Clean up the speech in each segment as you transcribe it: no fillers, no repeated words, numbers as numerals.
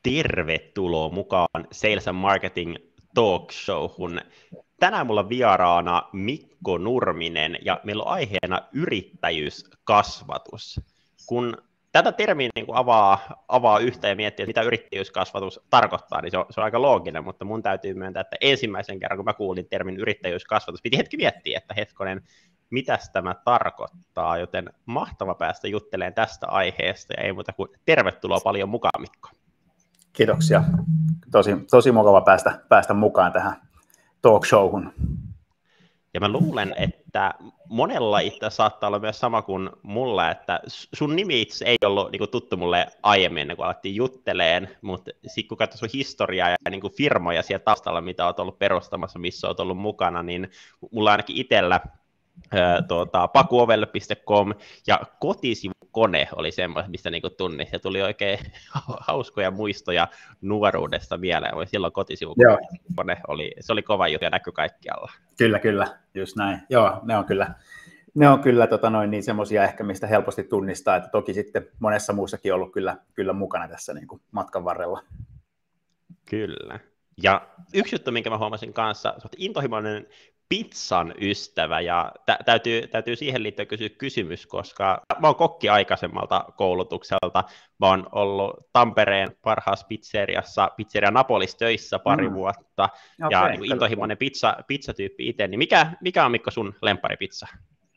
Tervetuloa mukaan Sales and Marketing Talk Showhun. Tänään mulla on vieraana Mikko Nurminen ja meillä on aiheena yrittäjyyskasvatus. Kun tätä termiä niin avaa yhtä ja miettii, että mitä yrittäjyyskasvatus tarkoittaa, niin se on aika looginen, mutta mun täytyy myöntää, että ensimmäisen kerran, kun mä kuulin termin yrittäjyyskasvatus, piti hetki miettiä, että hetkonen, mitäs tämä tarkoittaa, joten mahtava päästä juttelemaan tästä aiheesta ja ei muuta kuin tervetuloa paljon mukaan, Mikko. Kiitoksia. Tosi mukava päästä mukaan tähän talk showhun. Ja mä luulen, että monella itse saattaa olla myös sama kuin mulla, että sun nimi itse ei ollut niin kuin tuttu mulle aiemmin, ennen kuin alettiin jutteleen, mutta sitten kun katsoi sun historiaa ja niin kuin firmoja siellä taustalla, mitä olet ollut perustamassa, missä olet ollut mukana, niin mulla ainakin itsellä pakuovel.com ja kotisivukone oli semmoista, mistä niinku tunnin. Se tuli oikein hauskoja muistoja nuoruudesta vielä. Silloin kotisivukone oli kova juttu ja näkyi kaikkialla. Kyllä, just näin. Joo, ne on kyllä niin semmoisia ehkä, mistä helposti tunnistaa, että toki sitten monessa muussakin ollut kyllä mukana tässä niin kuin matkan varrella. Kyllä. Ja yksi juttu, minkä mä huomasin kanssa, sä oot intohimoinen pizzan ystävä, ja täytyy siihen liittyen kysyä kysymys, koska mä oon kokki aikaisemmalta koulutukselta, mä oon ollut Tampereen parhaassa pizzeriassa, Pizzeria Napolis töissä pari vuotta, ja niin intohimoinen pizzatyyppi itse, niin mikä on Mikko sun lempparipizza?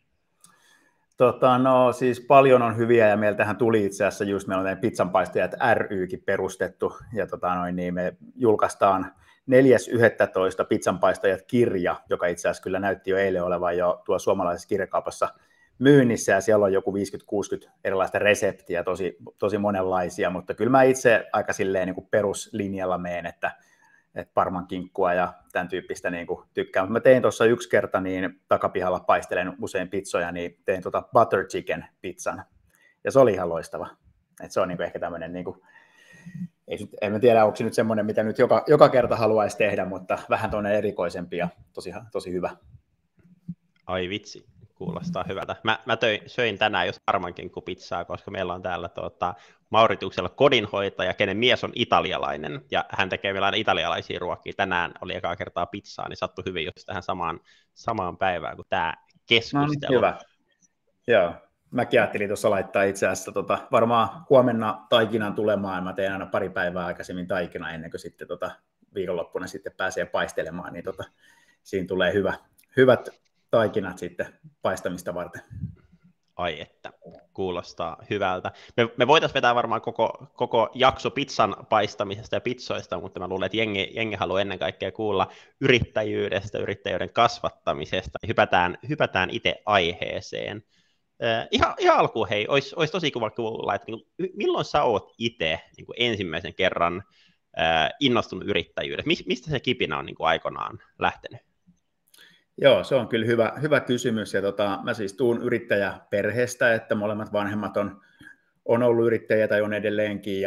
Siis paljon on hyviä, ja meiltähän tuli itse asiassa just, meillä on pizzanpaistajat rykin perustettu, ja niin me julkaistaan 4.11. Pizzanpaistajat-kirja, joka itse asiassa kyllä näytti jo eilen olevan jo tuo suomalaisessa kirjakaupassa myynnissä, ja siellä on joku 50-60 erilaista reseptiä, tosi monenlaisia, mutta kyllä mä itse aika silleen niin kuin peruslinjalla meen, että parmankinkkua ja tämän tyyppistä niin kuin tykkään. Mutta mä tein tuossa yksi kerta, niin takapihalla paistelen usein pizzoja, niin tein butter chicken pizzan, ja se oli ihan loistava. Et se on niin kuin ehkä tämmöinen niin kuin, en tiedä, onko se nyt semmoinen, mitä nyt joka kerta haluaisi tehdä, mutta vähän tuonne erikoisempi ja tosi hyvä. Ai vitsi, kuulostaa hyvältä. Mä söin tänään jos parmankinkkupizzaa, koska meillä on täällä Mauritiuksella kodinhoitaja, kenen mies on italialainen, ja hän tekee meillä aina italialaisia ruokia. Tänään oli ekaa kertaa pizzaa, niin sattui hyvin just tähän samaan päivään kuin tämä keskustelu. No niin, hyvä. Joo. Mäkin ajattelin tuossa laittaa itse asiassa varmaan huomenna taikinan tulemaan. Mä teen aina pari päivää aikaisemmin taikina ennen kuin sitten viikonloppuna sitten pääsee paistelemaan, niin siinä tulee hyvät taikinat sitten paistamista varten. Ai että, kuulostaa hyvältä. Me voitaisiin vetää varmaan koko jakso pizzan paistamisesta ja pizzoista, mutta mä luulen, että jengi haluaa ennen kaikkea kuulla yrittäjyydestä, yrittäjyyden kasvattamisesta. Hypätään itse aiheeseen. Ihan alkuun, hei, olisi tosi kiva kuulla, että milloin sä oot itse ensimmäisen kerran innostunut yrittäjyydestä? Mistä se kipinä on aikoinaan lähtenyt? Joo, se on kyllä hyvä kysymys. Ja mä siis tuun yrittäjäperheestä, että molemmat vanhemmat on ollut yrittäjiä tai on edelleenkin.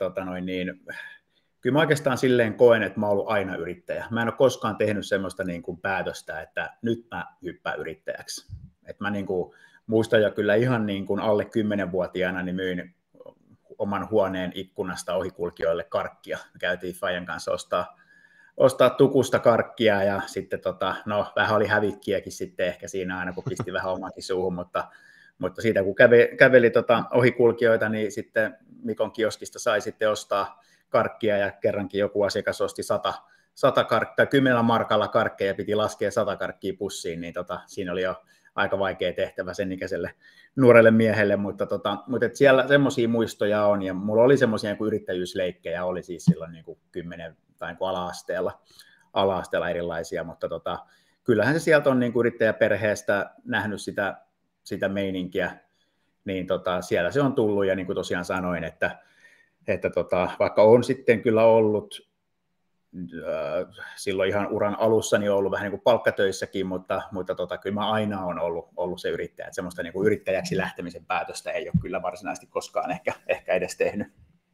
Kyllä mä oikeastaan silleen koen, että mä oon ollut aina yrittäjä. Mä en ole koskaan tehnyt semmoista niin kuin päätöstä, että nyt mä hyppään yrittäjäksi. Että mä muistan jo kyllä ihan niin kuin alle 10-vuotiaana niin myin oman huoneen ikkunasta ohikulkijoille karkkia. Me käytiin Fajan kanssa ostaa tukusta karkkia ja sitten vähän oli hävikkiäkin sitten ehkä siinä aina, kun pisti vähän omankin suuhun, mutta siitä kun käveli ohikulkijoita, niin sitten Mikon kioskista sai sitten ostaa karkkia ja kerrankin joku asiakas osti 100 karkkia, 10 markalla karkkeja piti laskea 100 karkkia pussiin, niin siinä oli jo aika vaikea tehtävä sen ikäiselle nuorelle miehelle, mutta siellä semmoisia muistoja on, ja mulla oli semmoisia niin yrittäjyysleikkejä, oli siis silloin niin kuin 10 tai niin kuin ala-asteella erilaisia, mutta kyllähän se sieltä on niin kuin yrittäjäperheestä nähnyt sitä meininkiä, niin siellä se on tullut, ja niin kuin tosiaan sanoin, että vaikka on sitten kyllä ollut silloin ihan uran alussa niin on ollut vähän niin kuin palkkatöissäkin, mutta kyllä mä aina on ollut se yrittäjä, että semmoista niin kuin yrittäjäksi lähtemisen päätöstä ei ole kyllä varsinaisesti koskaan ehkä edes tehnyt.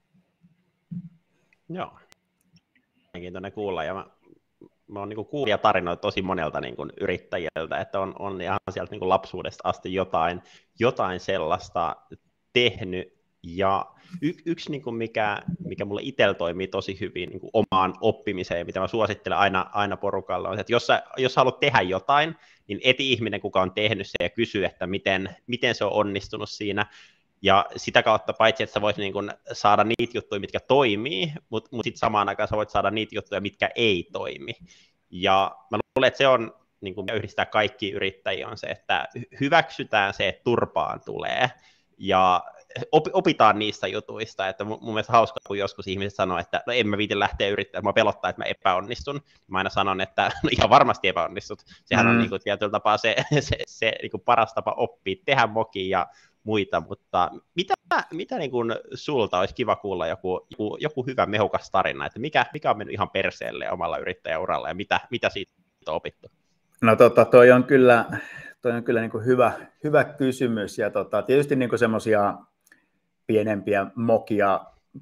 Joo, mielenkiintoinen kuulla, ja mä oon niin kuulija tarinoita tosi monelta niin kuin yrittäjältä, että on ihan sieltä niin kuin lapsuudesta asti jotain sellaista tehnyt, Ja yksi niin kuin mikä mulle itsellä toimii tosi hyvin niin kuin omaan oppimiseen, mitä mä suosittelen aina porukalle, on se, että jos haluat tehdä jotain, niin eti ihminen, kuka on tehnyt se, ja kysyy, että miten se on onnistunut siinä. Ja sitä kautta paitsi, että sä voit niin kuin saada niitä juttuja, mitkä toimii, mutta sitten samaan aikaan sä voit saada niitä juttuja, mitkä ei toimi. Ja mä luulen, että se on, niin kuin yhdistää kaikki yrittäjiä, on se, että hyväksytään se, että turpaan tulee. Ja opitaan niistä jutuista, että mun mielestä hauska, kun joskus ihmiset sanoo, että no en mä viiti lähteä yrittämään, mä pelottaa, että mä epäonnistun. Mä aina sanon, että no ihan varmasti epäonnistut. Sehän on niin kuin tietyllä tapaa se niin kuin paras tapa oppia, tehdä mokia ja muita, mutta mitä niin kuin sulta olisi kiva kuulla joku hyvä mehukas tarina, että mikä on mennyt ihan perseelle omalla yrittäjäuralla ja mitä siitä on opittu? No toi on kyllä niin kuin hyvä kysymys, ja tietysti niin kuin semmoisia pienempiä mokia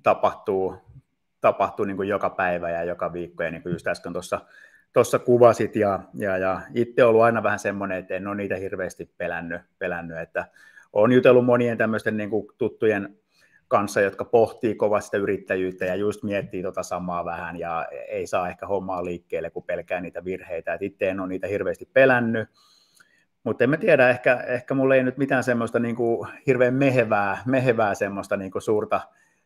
tapahtuu niin kuin joka päivä ja joka viikko, ja niin kuin just äsken tuossa kuvasit, ja itse ollut aina vähän semmoinen, että en ole niitä hirveästi pelännyt, että olen jutellut monien tämmöisten niin kuin tuttujen kanssa, jotka pohtii kovasti sitä yrittäjyyttä ja just miettii samaa vähän, ja ei saa ehkä hommaa liikkeelle, kun pelkää niitä virheitä, että itse en ole niitä hirveästi pelännyt. Mutta en mä tiedä, ehkä mulla ei nyt mitään semmoista niin kuin hirveän mehevää semmoista niin kuin suurta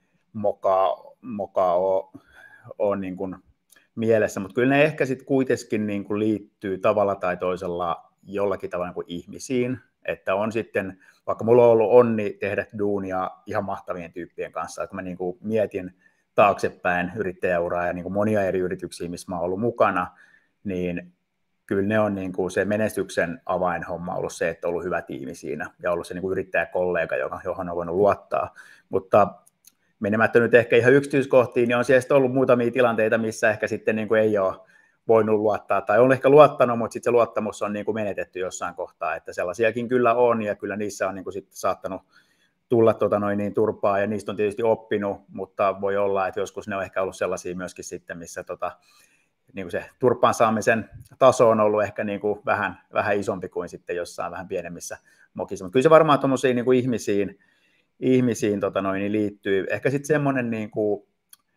mokaa ole niin kuin mielessä, mutta kyllä ne ehkä sitten kuitenkin niin kuin liittyy tavalla tai toisella jollakin tavalla niin kuin ihmisiin, että on sitten, vaikka mulla on ollut onni tehdä duunia ihan mahtavien tyyppien kanssa, että kun mä niin kuin mietin taaksepäin yrittäjäuraa ja niin kuin monia eri yrityksiä, missä mä oon ollut mukana, niin kyllä ne on niin kuin se menestyksen avainhomma ollut se, että on ollut hyvä tiimi siinä ja ollut se niin kuin yrittäjäkollega, johon on voinut luottaa. Mutta menemättä nyt ehkä ihan yksityiskohtiin, niin on siellä ollut muutamia tilanteita, missä ehkä sitten niin kuin ei ole voinut luottaa, tai on ehkä luottanut, mutta sitten se luottamus on niin kuin menetetty jossain kohtaa, että sellaisiakin kyllä on, ja kyllä niissä on niin kuin sitten saattanut tulla turpaa, ja niistä on tietysti oppinut, mutta voi olla, että joskus ne on ehkä ollut sellaisia myöskin sitten, missä niin kuin se turpaan saamisen taso on ollut ehkä niin kuin vähän isompi kuin sitten jossain vähän pienemmissä mokissa. Mutta kyllä se varmaan tuommoisiin niin kuin ihmisiin liittyy. Ehkä sitten semmoinen niin kuin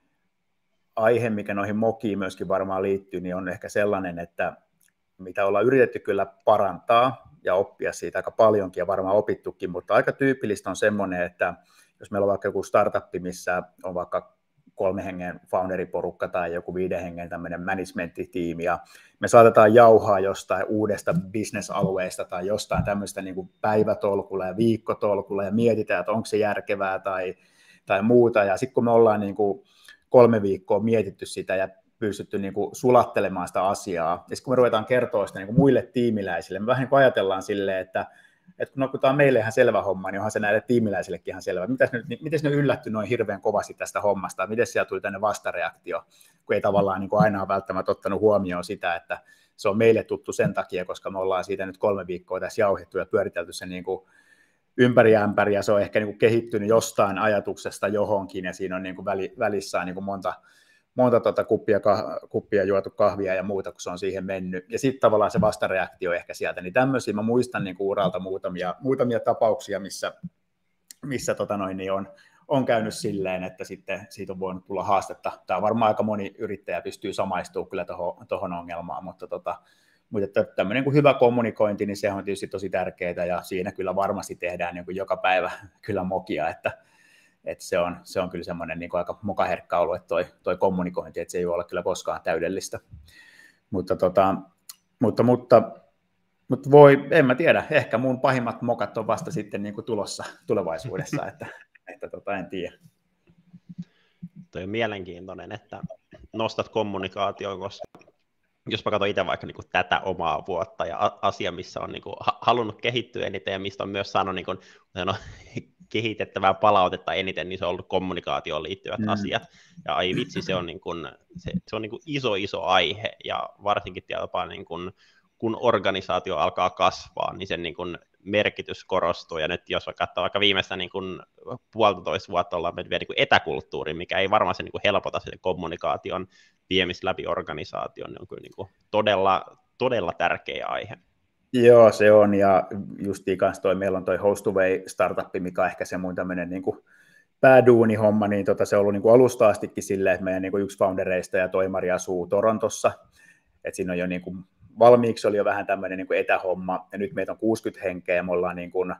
aihe, mikä noihin mokiin myöskin varmaan liittyy, niin on ehkä sellainen, että mitä ollaan yritetty kyllä parantaa ja oppia siitä aika paljonkin ja varmaan opittukin, mutta aika tyypillistä on semmoinen, että jos meillä on vaikka joku startuppi, missä on vaikka 3 hengen founderiporukka tai joku 5 hengen tämmöinen managementtitiimi, ja me saatetaan jauhaa jostain uudesta business-alueesta tai jostain tämmöistä niin kuin päivätolkulla ja viikkotolkulla ja mietitään, että onko se järkevää tai muuta, ja sitten kun me ollaan niin kuin 3 viikkoa mietitty sitä ja pystytty niin kuin sulattelemaan sitä asiaa, ja sitten kun me ruvetaan kertoa sitä niin kuin muille tiimiläisille, me vähän niin kuin ajatellaan silleen, että kun tämä on meille ihan selvä homma, niin onhan se näille tiimiläisillekin ihan selvä. Miten ne yllätty noin hirveän kovasti tästä hommasta? Miten siellä tuli tänne vastareaktio, kun ei tavallaan niin kuin aina ole välttämättä ottanut huomioon sitä, että se on meille tuttu sen takia, koska me ollaan siitä nyt 3 viikkoa tässä jauhettu ja pyöritelty se niin kuin ympäri ämpäri, ja se on ehkä niin kuin kehittynyt jostain ajatuksesta johonkin, ja siinä on niin kuin välissä on niin kuin monta kuppia juotu kahvia ja muuta, kun se on siihen mennyt. Ja sitten tavallaan se vastareaktio ehkä sieltä. Niin tämmöisiä mä muistan niin kuin uralta muutamia tapauksia, missä niin on käynyt silleen, että sitten siitä on voinut tulla haastetta. Tämä varmaan aika moni yrittäjä pystyy samaistumaan kyllä tuohon ongelmaan, mutta että tämmöinen kuin hyvä kommunikointi, niin se on tietysti tosi tärkeää, ja siinä kyllä varmasti tehdään niin kuin joka päivä kyllä mokia, että se on kyllä semmoinen niin kuin aika mokaherkkä alue toi kommunikointi, että se ei voi olla kyllä koskaan täydellistä. Mutta en mä tiedä, ehkä mun pahimmat mokat on vasta sitten niin kuin tulossa tulevaisuudessa, että en tiedä. Toi on mielenkiintoinen, että nostat kommunikaatioon, koska jos mä katson itse vaikka niin kuin tätä omaa vuotta ja asia, missä on niin kuin halunnut kehittyä eniten ja mistä on myös saanut niin kuin, kehitettävää palautetta eniten, niin se on ollut kommunikaatioon liittyvät asiat. Ja ai vitsi, se on, niin kuin, se on niin kuin iso aihe, ja varsinkin tietysti niin kuin, kun organisaatio alkaa kasvaa, niin sen niin kuin merkitys korostuu. Ja nyt jos katsoo vaikka viimeistä niin kuin 1,5 vuotta ollaan mennyt vielä niin kuin etäkulttuuriin, mikä ei varmaan se niin kuin helpota sen kommunikaation viemistä läpi organisaation, niin on kyllä niin kuin todella tärkeä aihe. Joo, se on, ja justiin kanssa meillä on toi Host2Way startup, mikä on ehkä se mun tämmöinen niin kuin pääduunihomma, niin se on ollut niin kuin alusta astikin silleen, että meidän niin kuin yksi foundereista ja toimari asuu Torontossa, että siinä on jo niin kuin, valmiiksi oli jo vähän tämmöinen niin kuin etähomma, ja nyt meitä on 60 henkeä, ja me ollaan niin kuin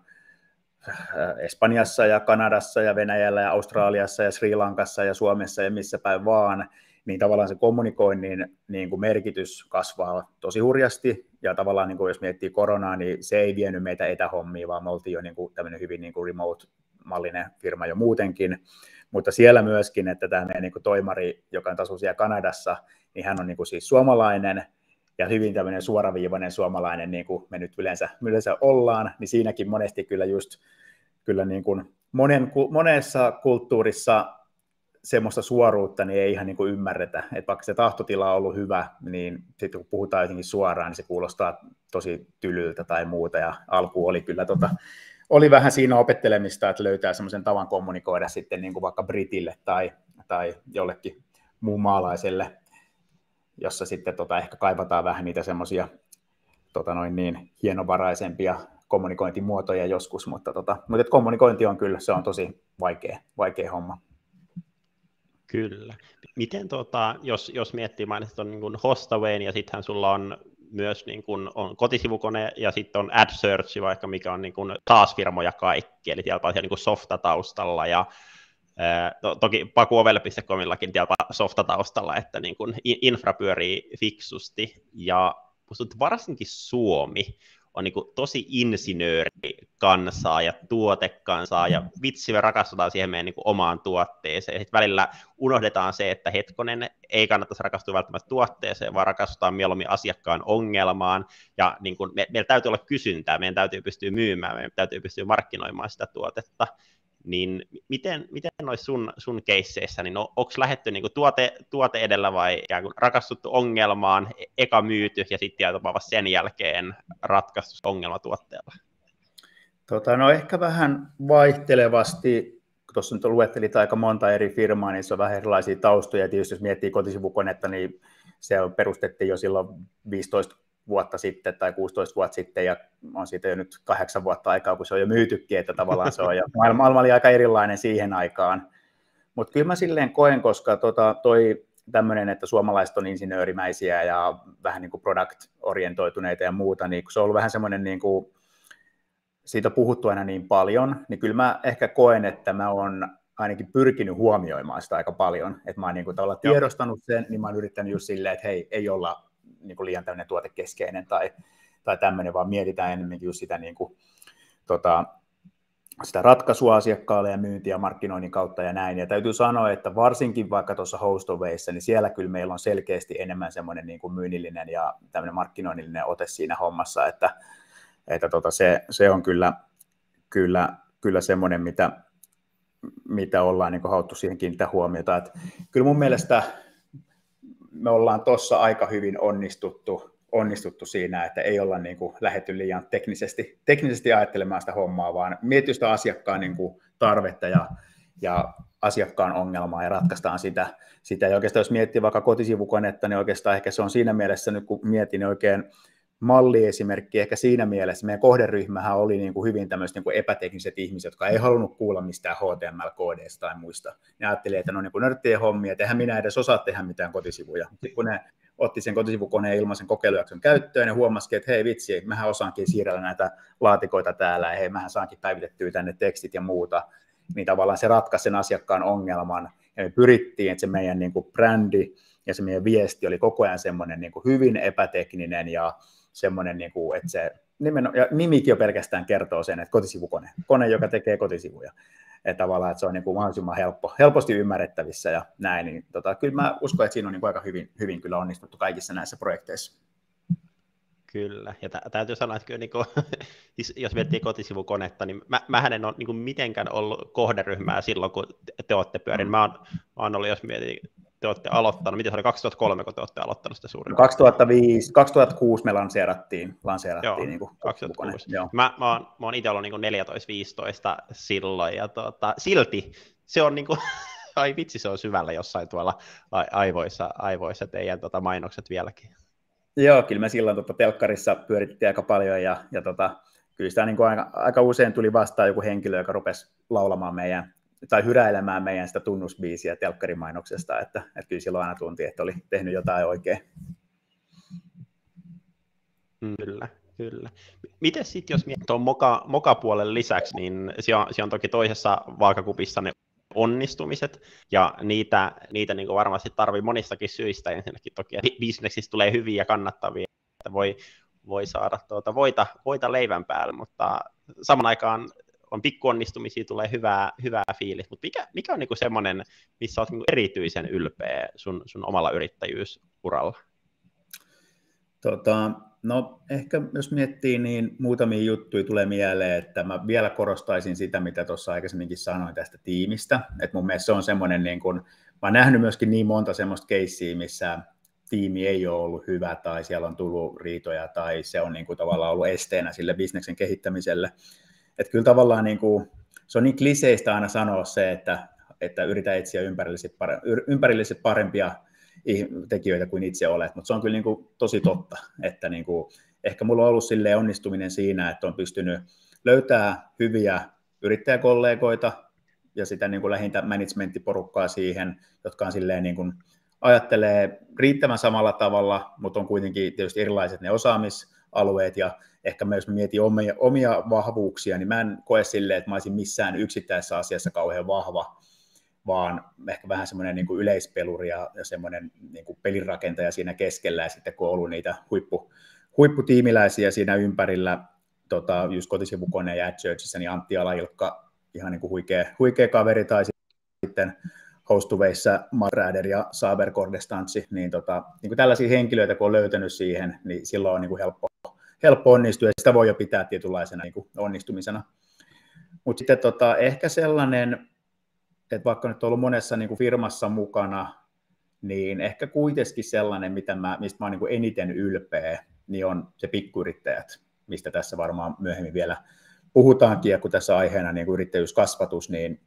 Espanjassa ja Kanadassa ja Venäjällä ja Australiassa ja Sri Lankassa ja Suomessa ja missä päin vaan, niin tavallaan se kommunikoinnin niin kuin merkitys kasvaa tosi hurjasti, ja tavallaan niin kuin jos miettii koronaa, niin se ei vienyt meitä etähommiin, vaan me oltiin jo niin kuin tämmöinen hyvin niin kuin remote-mallinen firma jo muutenkin, mutta siellä myöskin, että tämä meidän niin kuin toimari, joka asuu siellä Kanadassa, niin hän on niin kuin siis suomalainen, ja hyvin tämmöinen suoraviivainen suomalainen, niin kuin me nyt yleensä ollaan, niin siinäkin monesti kyllä niin kuin monessa kulttuurissa semmoista suoruutta niin ei ihan niin kuin ymmärretä, että vaikka se tahtotila on ollut hyvä, niin sitten kun puhutaan jotenkin suoraan, niin se kuulostaa tosi tylyltä tai muuta, ja alku oli kyllä oli vähän siinä opettelemista, että löytää semmoisen tavan kommunikoida sitten niin kuin vaikka britille tai jollekin muun maalaiselle, jossa sitten ehkä kaivataan vähän niitä semmoisia hienovaraisempia kommunikointimuotoja joskus, mutta kommunikointi on kyllä, se on tosi vaikea homma. Kyllä. Miten jos miettii, mainitsit on niin kuin Hostawayn, ja sittenhän sulla on myös niin kuin on kotisivukone ja sitten on AdSearch, vaikka mikä on niin kuin SaaS-firmoja kaikki, eli siellä on siellä niin kuin softa taustalla, ja toki pakuovelle.comillakin siellä softa taustalla, että niin kuin infra pyörii fiksusti, ja musta varsinkin Suomi on niin kuin tosi insinöörikansaa ja tuotekansaa, ja vitsi me rakastutaan siihen meidän niin kuin omaan tuotteeseen. Sitten välillä unohdetaan se, että hetkonen, ei kannattaisi rakastua välttämättä tuotteeseen, vaan rakastutaan mieluummin asiakkaan ongelmaan, ja niin kuin meillä täytyy olla kysyntää, meidän täytyy pystyä myymään, meidän täytyy pystyä markkinoimaan sitä tuotetta. Niin miten noissa sun keisseissä, niin onko lähdetty niin kuin tuote edellä vai rakastuttu ongelmaan, eka myyty ja sitten jopa sen jälkeen ratkaistu ongelma tuotteella? No ehkä vähän vaihtelevasti, kun tuossa nyt luettelit aika monta eri firmaa, niin se on vähän erilaisia taustoja. Tietysti jos miettii kotisivukonetta, niin se perustettiin jo silloin 15 vuotta sitten tai 16 vuotta sitten, ja on siitä jo nyt 8 vuotta aikaa, kun se on jo myytykin, että tavallaan se on, ja maailma oli aika erilainen siihen aikaan. Mutta kyllä mä silleen koen, koska toi tämmöinen, että suomalaiset on insinöörimäisiä ja vähän niin kuin product-orientoituneita ja muuta, niin kun se on ollut vähän semmoinen, niin kuin, siitä on puhuttu aina niin paljon, niin kyllä mä ehkä koen, että mä oon ainakin pyrkinyt huomioimaan sitä aika paljon, että mä oon niin kuin tiedostanut sen, niin mä oon yrittänyt just silleen, että hei, ei olla niin kuin liian tämmöinen tuotekeskeinen tai tämmöinen, vaan mietitään enemmänkin just sitä, niin kuin, sitä ratkaisua asiakkaalle ja myyntiä ja markkinoinnin kautta ja näin. Ja täytyy sanoa, että varsinkin vaikka tuossa Hostawayssa, niin siellä kyllä meillä on selkeästi enemmän semmoinen niin kuin myynnillinen ja tämmöinen markkinoinnillinen ote siinä hommassa, että se on kyllä semmoinen, mitä ollaan niin kuin haluttu siihen kiinnittää huomiota. Että kyllä mun mielestä me ollaan tuossa aika hyvin onnistuttu siinä, että ei olla niin kuin lähdetty liian teknisesti ajattelemaan sitä hommaa, vaan mietitty sitä asiakkaan niin kuin tarvetta ja asiakkaan ongelmaa ja ratkaistaan sitä. Ja oikeastaan jos miettii vaikka kotisivukonetta, niin oikeastaan ehkä se on siinä mielessä, nyt kun mietin oikein malliesimerkki, ehkä siinä mielessä meidän kohderyhmähän oli niin kuin hyvin tämmöiset niin kuin epätekniset ihmiset, jotka ei halunnut kuulla mistään HTML-koodeista tai muista. Ne ajatteli, että ne on niin kuin nörttien hommia, että eihän minä edes osaa tehdä mitään kotisivuja. Sitten kun ne otti sen kotisivukoneen ilmaisen kokeilujakson käyttöön ja huomasikin, että hei vitsi, mähän osaankin siirrellä näitä laatikoita täällä ja hei, mähän saankin päivitettyä tänne tekstit ja muuta, niin tavallaan se ratkaisi sen asiakkaan ongelman ja me pyrittiin, että se meidän niin kuin brändi ja se meidän viesti oli koko ajan semmoinen niin kuin hyvin epätekninen ja semmoinen, niin kuin, että se ja nimikin jo pelkästään kertoo sen, että kone, joka tekee kotisivuja. Että tavallaan, että se on niin kuin mahdollisimman helposti ymmärrettävissä ja näin. Niin, kyllä mä uskon, että siinä on niin kuin aika hyvin kyllä onnistuttu kaikissa näissä projekteissa. Kyllä, ja täytyy sanoa, että kyllä, niin kuin, jos miettii kotisivukonetta, niin mähän en ole niin kuin mitenkään ollut kohderyhmää silloin, kun te olette pyörin. Mä oon ollut, jos mietin, te olette aloittanut, miten se oli 2003, kun te olette aloittanut sitä suurin? 2006 me lanseerattiin joo, niin kuin 2006. Mä oon itse ollut niin 14-15 silloin, ja silti se on niin kuin, ai vitsi, se on syvällä jossain tuolla aivoissa teidän mainokset vieläkin. Joo, kyllä me silloin telkkarissa pyörittiin aika paljon, ja kyllä sitä niin kuin aika usein tuli vastaan joku henkilö, joka rupesi laulamaan meidän tai hyräilemään meidän sitä tunnusbiisiä telkkarimainoksesta, että kyllä silloin aina tunti, että oli tehnyt jotain oikein. Kyllä, kyllä. Miten sitten, jos miettii tuon mokapuolen lisäksi, niin siellä on toki toisessa vaakakupissa ne onnistumiset, ja niitä niin varmasti tarvii monistakin syistä. Ensinnäkin toki, että bisneksissä tulee hyviä ja kannattavia, että voi saada voita leivän päälle, mutta saman aikaan on pikkuonnistumisia, tulee hyvää fiilis. Mutta mikä on niin semmoinen, missä olet niin erityisen ylpeä sun omalla yrittäjyysuralla? No ehkä jos miettii, niin muutamia juttuja tulee mieleen, että mä vielä korostaisin sitä, mitä tuossa aikaisemminkin sanoin tästä tiimistä. Että mun mielestä se on semmoinen, niin kun, mä oon nähnyt myöskin niin monta semmoista keissiä, missä tiimi ei ole ollut hyvä tai siellä on tullut riitoja tai se on niin kuin tavallaan ollut esteenä sille bisneksen kehittämiselle. Että kyllä tavallaan niin kuin, se on niin kliseistä aina sanoa se, että yritä etsiä ympärillesi parempia tekijöitä kuin itse olet, mutta se on kyllä niin kuin tosi totta, että niin kuin, ehkä mulla on ollut silleen onnistuminen siinä, että on pystynyt löytämään hyviä yrittäjäkollegoita ja sitä niin kuin lähintä managementtiporukkaa siihen, jotka on silleen niin kuin ajattelee riittävän samalla tavalla, mutta on kuitenkin tietysti erilaiset ne osaamisalueet ja ehkä myös jos mietin omia vahvuuksia, niin mä en koe silleen, että mä olisin missään yksittäisessä asiassa kauhean vahva, vaan ehkä vähän semmoinen niin kuin yleispeluri ja semmoinen niin kuin pelirakentaja siinä keskellä, ja sitten kun on ollut niitä huipputiimiläisiä siinä ympärillä, just Kotisivukone ja AdChurchissa, niin Antti Alailkka, ihan niin kuin huikea kaveri, tai sitten Hostuveissa Marrader ja Saber Kordestantsi, niin, niin kuin tällaisia henkilöitä, kun on löytänyt siihen, niin silloin on niin kuin helppo onnistua, ja sitä voi jo pitää tietynlaisena niin kuin onnistumisena. Mutta sitten ehkä sellainen, että vaikka nyt on ollut monessa niin kuin firmassa mukana, niin ehkä kuitenkin sellainen, mistä mä oon niin kuin eniten ylpeä, niin on se pikkuyrittäjät, mistä tässä varmaan myöhemmin vielä puhutaankin, ja kun tässä aiheena niin kuin yrittäjyyskasvatus, niin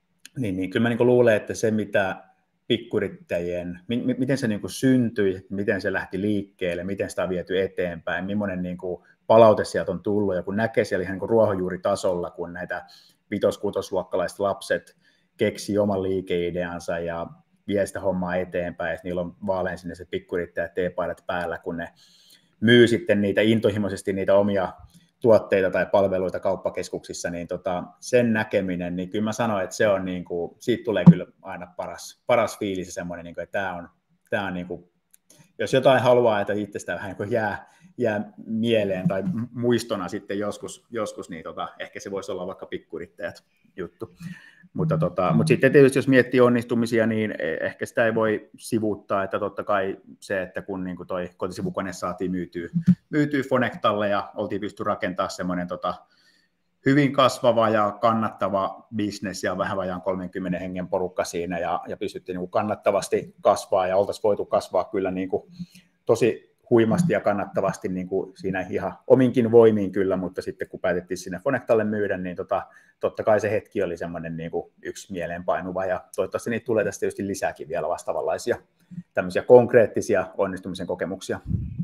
kyllä mä niin kuin luulen, että se mitä pikkuyrittäjien, miten se niin kuin syntyi, miten se lähti liikkeelle, miten sitä on viety eteenpäin, millainen niin kuin palaute sieltä on tullut, ja kun näkee siellä ihan niin kuin ruohonjuuritasolla, kun näitä 5-6-luokkalaiset lapset keksii oman liikeideansa ja vie sitä hommaa eteenpäin, että niillä on vaalein sinne se pikkuyrittäjät teepaidat päällä, kun ne myy sitten niitä intohimoisesti niitä omia tuotteita tai palveluita kauppakeskuksissa, niin sen näkeminen, niin kyllä mä sanoin, että se on niin kuin, siitä tulee kyllä aina paras fiilis ja semmoinen, niin kuin, että tämä on niin kuin, jos jotain haluaa, että itsestä vähän niin jää mieleen tai muistona sitten joskus niin ehkä se voisi olla vaikka pikkuyrittäjät juttu. Mutta sitten tietysti jos miettii onnistumisia, niin ehkä sitä ei voi sivuuttaa, että totta kai se, että kun niin toi Kotisivukone saatiin myytyy Fonectalle ja oltiin pysty rakentamaan semmoinen hyvin kasvava ja kannattava business ja vähän vajaan 30 hengen porukka siinä ja pystyttiin niin kuin kannattavasti kasvaa ja oltaisiin voitu kasvaa kyllä niin kuin tosi huimasti ja kannattavasti niin kuin siinä ihan ominkin voimiin kyllä, mutta sitten kun päätettiin sinne Fonectalle myydä, niin totta kai se hetki oli semmoinen niin kuin yksi mieleenpainuva ja toivottavasti niitä tulee tästä tietysti lisääkin vielä vastaavanlaisia tämmöisiä konkreettisia onnistumisen kokemuksia.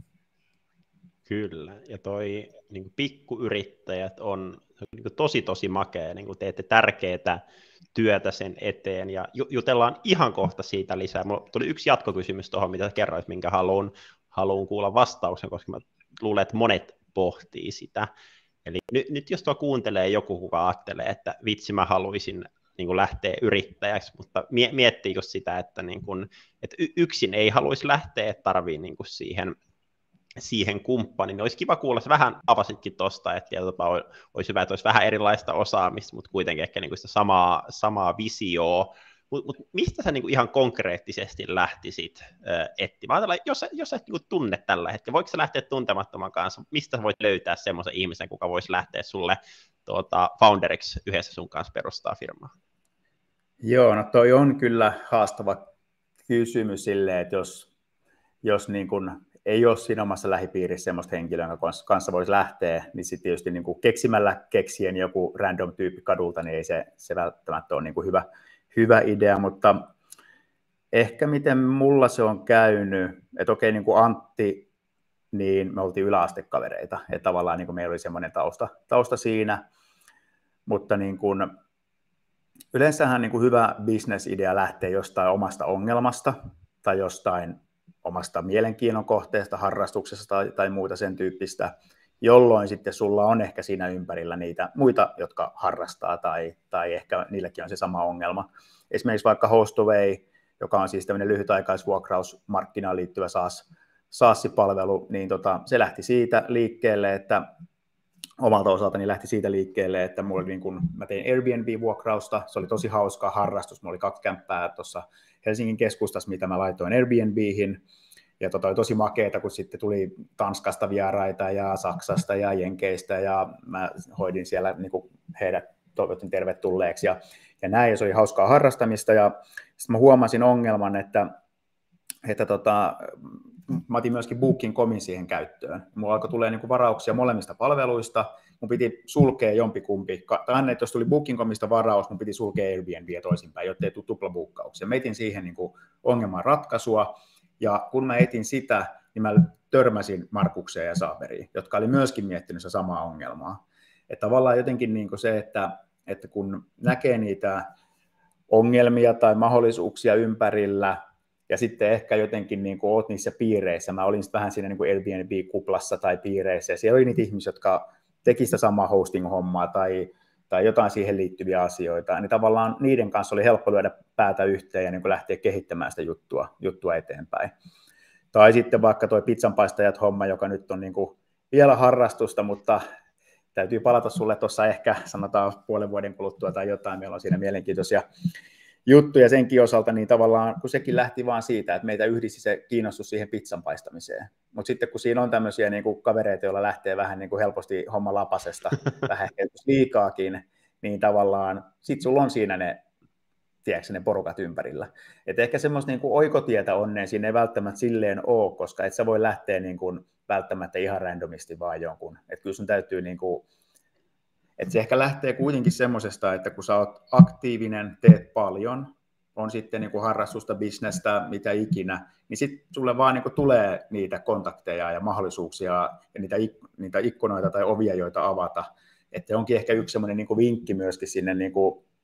Kyllä, ja toi niin pikkuyrittäjät on niin tosi makea, niin teette tärkeää työtä sen eteen, ja jutellaan ihan kohta siitä lisää. Mulla tuli yksi jatkokysymys tuohon, mitä kerroit, minkä haluan kuulla vastauksen, koska mä luulen, että monet pohtii sitä. Eli nyt jos tuo kuuntelee joku, kuka ajattelee, että vitsi, mä haluaisin niin kuin lähteä yrittäjäksi, mutta miettii just sitä, että, niin kuin, että yksin ei haluaisi lähteä, että tarvii niin kuin siihen kumppanin. Olisi kiva kuulla, että vähän avasitkin tuosta, että olisi hyvä, että olisi vähän erilaista osaamista, mutta kuitenkin ehkä niin kuin sitä samaa visioa. Mutta mistä sä niinku ihan konkreettisesti lähtisit etsimään? Jos sä et niinku tunne tällä hetkellä, voiko sä lähteä tuntemattoman kanssa? Mistä sä voit löytää semmoisen ihmisen, kuka voisi lähteä sulle founderiksi yhdessä sun kanssa perustaa firmaa? Joo, no toi on kyllä haastava kysymys silleen, että jos niin kun ei ole siinä omassa lähipiirissä semmoista henkilöä, jonka kanssa voisi lähteä, niin sitten tietysti niin kuin keksien joku random tyyppi kadulta, niin ei se välttämättä ole niin kuin hyvä idea, mutta ehkä miten mulla se on käynyt, että okei, niin kuin Antti, niin me oltiin yläastekavereita, että tavallaan niin kuin meillä oli semmoinen tausta siinä, mutta niin kuin Yleensähän niin kuin hyvä business-idea lähtee jostain omasta ongelmasta tai jostain omasta mielenkiinnon kohteesta, harrastuksesta tai muuta sen tyyppistä, jolloin sitten sulla on ehkä siinä ympärillä niitä muita, jotka harrastaa tai ehkä niilläkin on se sama ongelma. Esimerkiksi vaikka Hostaway, joka on siis tämmöinen lyhytaikaisvuokrausmarkkinaan liittyvä SaaS-palvelu, niin se lähti siitä liikkeelle, että omalta osaltani lähti siitä liikkeelle, että mulla oli niin kun, mä tein Airbnb-vuokrausta, se oli tosi hauska harrastus, mulla oli 2 kämppää tuossa Helsingin keskustassa, mitä mä laitoin Airbnbihin, ja oli tosi makeeta, kun sitten tuli Tanskasta vieraita ja Saksasta ja Jenkeistä, ja mä hoidin siellä niin kuin heidät toivotin tervetulleeksi, ja näin, ja se oli hauskaa harrastamista, ja sitten mä huomasin ongelman, että mä otin myöskin Booking.comin siihen käyttöön. Mulla alkoi tulee niin varauksia molemmista palveluista, mun piti sulkea jompikumpi, tai aina, että jos tuli Booking.comista varaus, mun piti sulkea Airbnbia toisinpäin, jottei tule tuplabuukkauksia. Mä etin siihen niin ongelman ratkaisua, ja kun mä etin sitä, niin mä törmäsin Markukseen ja Saaberiin, jotka oli myöskin miettinyt sitä samaa ongelmaa. Että tavallaan jotenkin niin se, että kun näkee niitä ongelmia tai mahdollisuuksia ympärillä, ja sitten ehkä jotenkin niin kuin olet niissä piireissä. Mä olin vähän siinä niin kuin Airbnb-kuplassa tai piireissä, ja siellä oli niitä ihmisiä, jotka teki sitä samaa hosting-hommaa tai jotain siihen liittyviä asioita. Niin tavallaan niiden kanssa oli helppo lyödä päätä yhteen ja niin kuin lähteä kehittämään sitä juttua eteenpäin. Tai sitten vaikka tuo pizzanpaistajat-homma, joka nyt on niin kuin vielä harrastusta, mutta täytyy palata sulle tuossa ehkä, sanotaan puolen vuoden kuluttua tai jotain, meillä on siinä mielenkiintoisia juttuja senkin osalta, niin tavallaan kun sekin lähti vaan siitä, että meitä yhdisti se kiinnostus siihen pizzan paistamiseen. Mutta sitten kun siinä on tämmöisiä niin kuin kavereita, joilla lähtee vähän niin kuin helposti homma lapasesta, vähän liikaakin, niin tavallaan sit sulla on siinä ne porukat ympärillä. Et ehkä semmoista niin kuin oikotietä onneen siinä ei välttämättä silleen ole, koska et sä voi lähteä niin kuin välttämättä ihan randomisti vaan jonkun. Että kyllä sun täytyy niin kuin että se ehkä lähtee kuitenkin semmoisesta, että kun sä oot aktiivinen, teet paljon, on sitten niin kuin harrastusta, bisnestä, mitä ikinä, niin sitten sulle vaan niin kuin tulee niitä kontakteja ja mahdollisuuksia ja niitä ikkunoita tai ovia, joita avata. Että onkin ehkä yksi semmoinen niin kuin vinkki myöskin sinne niin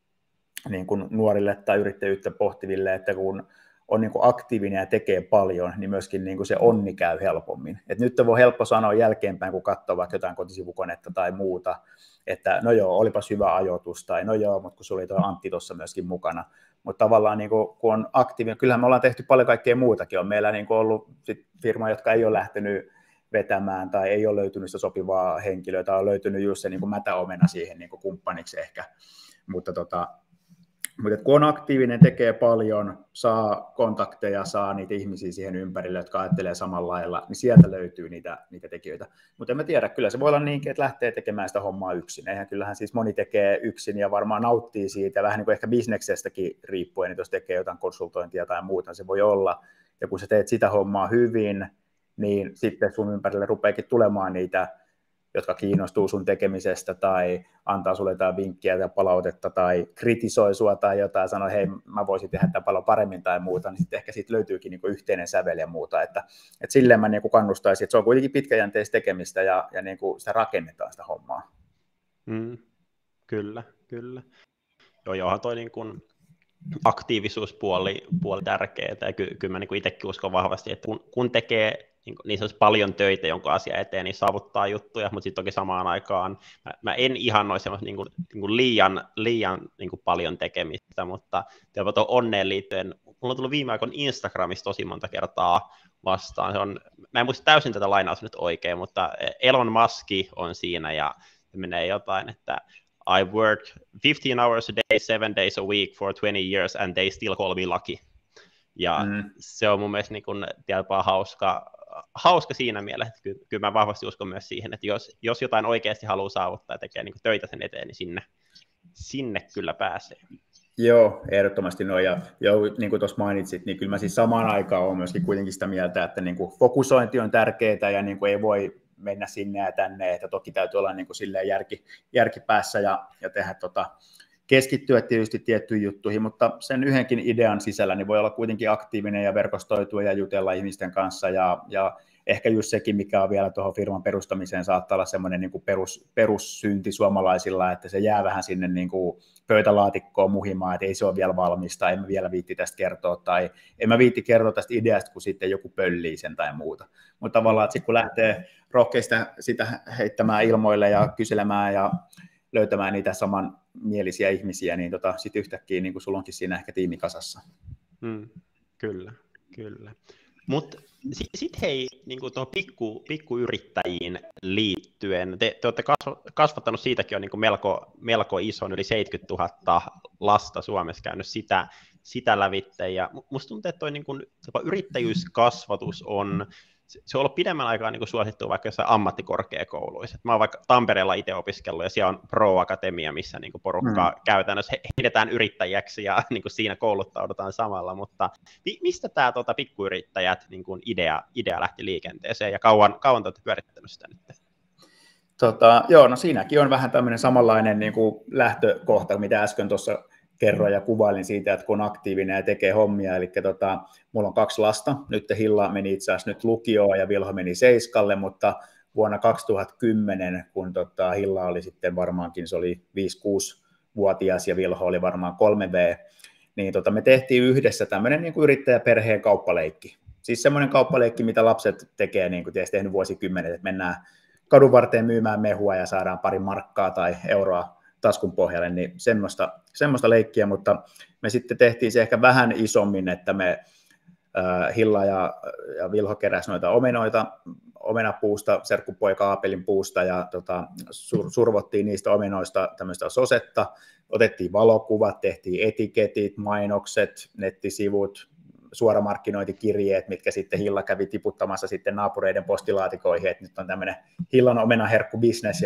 kuin nuorille tai yrittäjyyttä pohtiville, että kun on niin kuin aktiivinen ja tekee paljon, niin myöskin niin kuin se onni käy helpommin. Et nyt voi helppo sanoa jälkeenpäin, kun katsoo vaikka jotain kotisivukonetta tai muuta, että no joo, olipas hyvä ajoitus, tai no joo, mutta kun sulla oli tuo Antti tuossa myöskin mukana. Mutta tavallaan niin kun on aktiivinen, kyllähän me ollaan tehty paljon kaikkea muutakin. On meillä niin ollut sit firma, jotka ei ole lähtenyt vetämään tai ei ole löytynyt sitä sopivaa henkilöä, tai on löytynyt just se niin kuin mätäomena siihen niin kuin kumppaniksi ehkä. Mutta kun on aktiivinen, tekee paljon, saa kontakteja, saa niitä ihmisiä siihen ympärille, jotka ajattelee samalla lailla, niin sieltä löytyy niitä tekijöitä. Mutta en mä tiedä, kyllä se voi olla niinkin, että lähtee tekemään sitä hommaa yksin. Eihän kyllähän siis moni tekee yksin ja varmaan nauttii siitä, vähän niin kuin ehkä bisneksestäkin riippuen, että jos tekee jotain konsultointia tai muuta, se voi olla. Ja kun sä teet sitä hommaa hyvin, niin sitten sun ympärille rupeakin tulemaan niitä, jotka kiinnostuu sun tekemisestä tai antaa sulle jotain vinkkiä tai palautetta tai kritisoi sua tai jotain, sanoo, hei, mä voisin tehdä tämän paljon paremmin tai muuta, niin sitten ehkä siitä löytyykin niinku yhteinen sävel ja muuta. Että silleen mä niinku kannustaisin, että se on kuitenkin pitkäjänteistä tekemistä ja niinku sitä rakennetaan sitä hommaa. Kyllä. Joo, toi niin kuin aktiivisuuspuoli tärkeää, ja kyllä mä niin kuin itsekin uskon vahvasti, että kun tekee niin se olisi paljon töitä jonkun asian eteen, niin saavuttaa juttuja, mutta sitten toki samaan aikaan mä en ihannoi semmoista niin kuin liian niin kuin paljon tekemistä, mutta tuon onneen liittyen, mulla on tullut viime aikoina Instagramissa tosi monta kertaa vastaan. Mä en muista täysin tätä lainausta nyt oikein, mutta Elon Musk on siinä ja menee jotain, että I work 15 hours a day, 7 days a week for 20 years and they still call me lucky. Ja se on mun mielestä niin kun, hauska siinä mielessä, että kyllä mä vahvasti uskon myös siihen, että jos jotain oikeasti haluaa saavuttaa ja tekee niin töitä sen eteen, niin sinne kyllä pääsee. Joo, ehdottomasti noin. Ja niin kuin tuossa mainitsit, niin kyllä mä siis samaan aikaan olen myöskin kuitenkin sitä mieltä, että niin kuin fokusointi on tärkeää ja niin kuin ei voi mennä sinne ja tänne, että toki täytyy olla niin kuin silleen järki päässä ja tehdä keskittyä tietysti tiettyihin juttuihin, mutta sen yhdenkin idean sisällä niin voi olla kuitenkin aktiivinen ja verkostoitua ja jutella ihmisten kanssa ja ehkä just sekin, mikä on vielä tuohon firman perustamiseen, saattaa olla semmoinen niin kuin perussynti suomalaisilla, että se jää vähän sinne niin kuin pöytälaatikkoon muhimaan, että ei se ole vielä valmista, en mä vielä viitti tästä kertoa, tai en mä viitti kertoa tästä ideasta, kun sitten joku pöllii sen tai muuta. Mutta tavallaan, että kun lähtee rohkeasti sitä heittämään ilmoille ja kyselemään ja löytämään niitä samanmielisiä ihmisiä, niin sitten yhtäkkiä niin sulla onkin siinä ehkä tiimi kasassa. Kyllä. Mutta sitten hei, niin tuohon pikkuyrittäjiin liittyen, te olette kasvattanut, siitäkin on niin melko iso, yli 70 000 lasta Suomessa käynyt sitä lävitse, ja musta tuntuu, että toi niin yrittäjyyskasvatus on, se on ollut pidemmän aikaa niin suosittu vaikka jossain ammattikorkeakouluissa. Mä oon vaikka Tampereella itse opiskellut, ja siellä on Pro-akatemia, missä niin porukkaa käytännössä heitetään yrittäjäksi, ja niin siinä kouluttaudutaan samalla, mutta mistä tämä pikkuyrittäjät niin idea lähti liikenteeseen, ja kauan te olette pyörittänyt sitä nyt? Joo, no siinäkin on vähän tämmöinen samanlainen niin kuin lähtökohta, mitä äsken tuossa kerroin ja kuvailin siitä, että kun on aktiivinen ja tekee hommia, eli mulla on 2 lasta, nyt Hilla meni itse asiassa nyt lukioon ja Vilho meni 7, mutta vuonna 2010, kun Hilla oli sitten varmaankin, se oli 5-6-vuotias ja Vilho oli varmaan 3V, niin me tehtiin yhdessä tämmöinen niin kuin yrittäjäperheen kauppaleikki. Siis semmoinen kauppaleikki, mitä lapset tekee, niin kuin tehnyt vuosikymmenet, että mennään kadun varteen myymään mehua ja saadaan pari markkaa tai euroa taskun pohjalle, niin semmoista leikkiä, mutta me sitten tehtiin se ehkä vähän isommin, että me Hilla ja Vilho keräsi noita omenapuusta, serkkupoika Aapelin puusta, ja survottiin niistä omenoista tämmöistä sosetta, otettiin valokuvat, tehtiin etiketit, mainokset, nettisivut, suoramarkkinointikirjeet, mitkä sitten Hilla kävi tiputtamassa sitten naapureiden postilaatikoihin, että nyt on tämmöinen Hillan omenaherkkubisnes,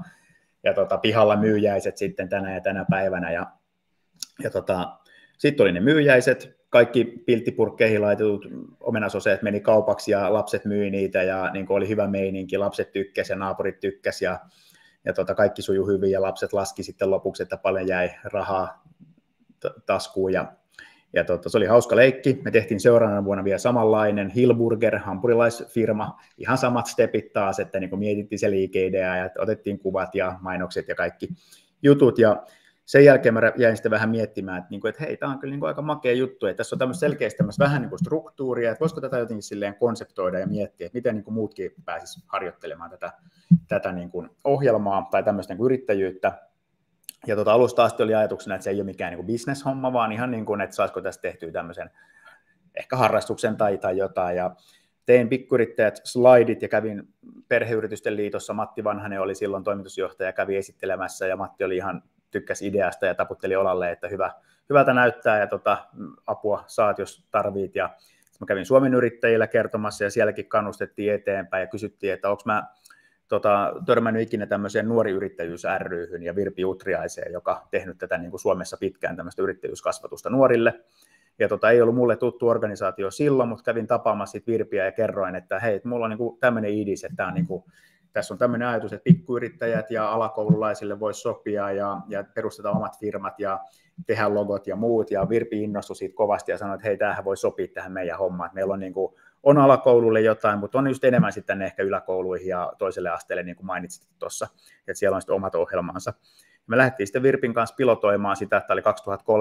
ja pihalla myyjäiset sitten tänä päivänä, ja sitten oli ne myyjäiset, kaikki pilttipurkkeihin laitetut omenasoseet meni kaupaksi, ja lapset myi niitä, ja niin oli hyvä meininki, lapset tykkäsi ja naapurit tykkäsi, ja kaikki sujui hyvin, ja lapset laski sitten lopuksi, että paljon jäi rahaa taskuun, ja se oli hauska leikki. Me tehtiin seuraavana vuonna vielä samanlainen Hillburger, hampurilaisfirma, ihan samat stepit taas, että niin mietittiin se liikeidea ja otettiin kuvat ja mainokset ja kaikki jutut. Ja sen jälkeen mä jäin sitten vähän miettimään, että hei, tämä on kyllä aika makea juttu, että tässä on tämmöistä selkeästi vähän struktuuria, että voisiko tätä jotenkin silleen konseptoida ja miettiä, että miten muutkin pääsisivät harjoittelemaan tätä ohjelmaa tai tämmöistä yrittäjyyttä. Ja alusta asti oli ajatuksena, että se ei ole mikään business-homma, vaan ihan että saisiko tästä tehtyä tämmöisen ehkä harrastuksen tai jotain. Ja tein pikkuyrittäjät slaidit ja kävin Perheyritysten liitossa. Matti Vanhanen oli silloin toimitusjohtaja, kävi esittelemässä, ja Matti oli tykkäsi ideasta ja taputteli olalle, että hyvältä näyttää ja apua saat, jos tarvit. Ja mä kävin Suomen yrittäjillä kertomassa, ja sielläkin kannustettiin eteenpäin ja kysyttiin, että onko mä törmännyt ikinä tämmöiseen Nuori Yrittäjyys ry:hyn ja Virpi Utriaiseen, joka tehnyt tätä niin kuin Suomessa pitkään tämmöistä yrittäjyyskasvatusta nuorille. Ja ei ollut mulle tuttu organisaatio silloin, mutta kävin tapaamassa Virpiä ja kerroin, että hei, mulla on niin kuin tämmöinen idis, että tässä on tämmöinen ajatus, että pikkuyrittäjät ja alakoululaisille voisi sopia ja perustetaan omat firmat ja tehdä logot ja muut. Ja Virpi innostui siitä kovasti ja sanoi, että hei, tämähän voi sopia tähän meidän hommaan. Että meillä on alakoululle jotain, mutta on just enemmän sitten ehkä yläkouluihin ja toiselle asteelle, niin kuin mainitsit tuossa, että siellä on sitten omat ohjelmansa. Me lähdettiin sitten Virpin kanssa pilotoimaan sitä, että oli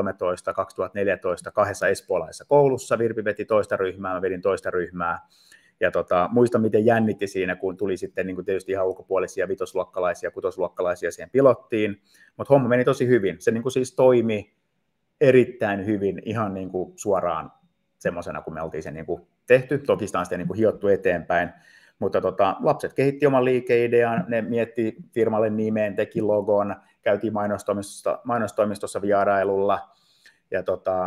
2013-2014 2 espoolaisessa koulussa. Virpi veti toista ryhmää, mä vedin toista ryhmää. Ja muistan, miten jännitti siinä, kun tuli sitten niin kuin tietysti ihan ulkopuolisia vitosluokkalaisia, kutosluokkalaisia siihen pilottiin. Mutta homma meni tosi hyvin. Se niin kuin siis toimi erittäin hyvin ihan niin kuin suoraan semmoisena, kun me oltiin sen niin kuin tehty. Toki sitä on sitten niin kuin hiottu eteenpäin. Mutta lapset kehitti oman liikeidean, ne mietti firmalle nimeen, teki logon, käytiin mainostoimistossa vierailulla. Ja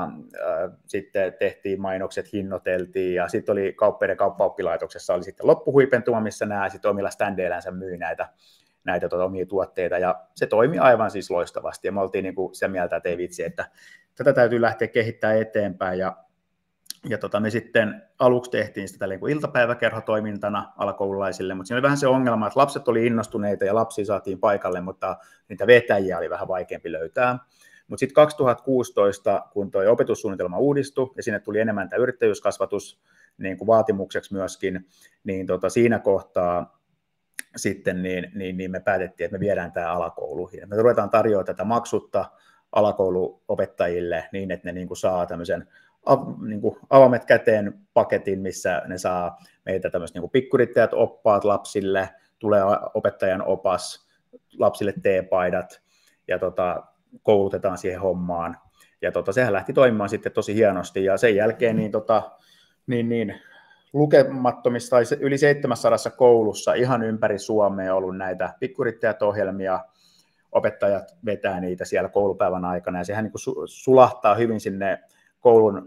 sitten tehtiin mainokset, hinnoiteltiin, ja sitten oli kauppiaiden kauppaoppilaitoksessa oli sitten loppuhuipentuma, missä nämä sitten omilla ständeillänsä myi näitä omia tuotteita, ja se toimi aivan siis loistavasti, ja me oltiin niin kuin sen mieltä, että ei vitsi, että tätä täytyy lähteä kehittämään eteenpäin, ja me sitten aluksi tehtiin sitä niin kuin iltapäiväkerhotoimintana alakoululaisille, mutta siinä oli vähän se ongelma, että lapset oli innostuneita, ja lapsia saatiin paikalle, mutta niitä vetäjiä oli vähän vaikeampi löytää. Mutta sitten 2016, kun tuo opetussuunnitelma uudistui ja sinne tuli enemmän tämä yrittäjyyskasvatus, niin kuin vaatimukseksi myöskin, niin siinä kohtaa sitten niin me päätettiin, että me viedään tämä alakouluihin. Me ruvetaan tarjoamaan tätä maksutta alakouluopettajille niin, että ne niin kuin saa tämmöisen niin kuin avaimet käteen paketin, missä ne saa meitä tämmöiset niin pikkuyrittäjät oppaat lapsille, tulee opettajan opas, lapsille teepaidat ja koulutetaan siihen hommaan. Ja sehän lähti toimimaan sitten tosi hienosti ja sen jälkeen niin lukemattomissa tai yli 700 koulussa ihan ympäri Suomea ollut näitä pikkuyrittäjät-ohjelmia, opettajat vetää niitä siellä koulupäivän aikana ja sehän niin kuin sulahtaa hyvin sinne koulun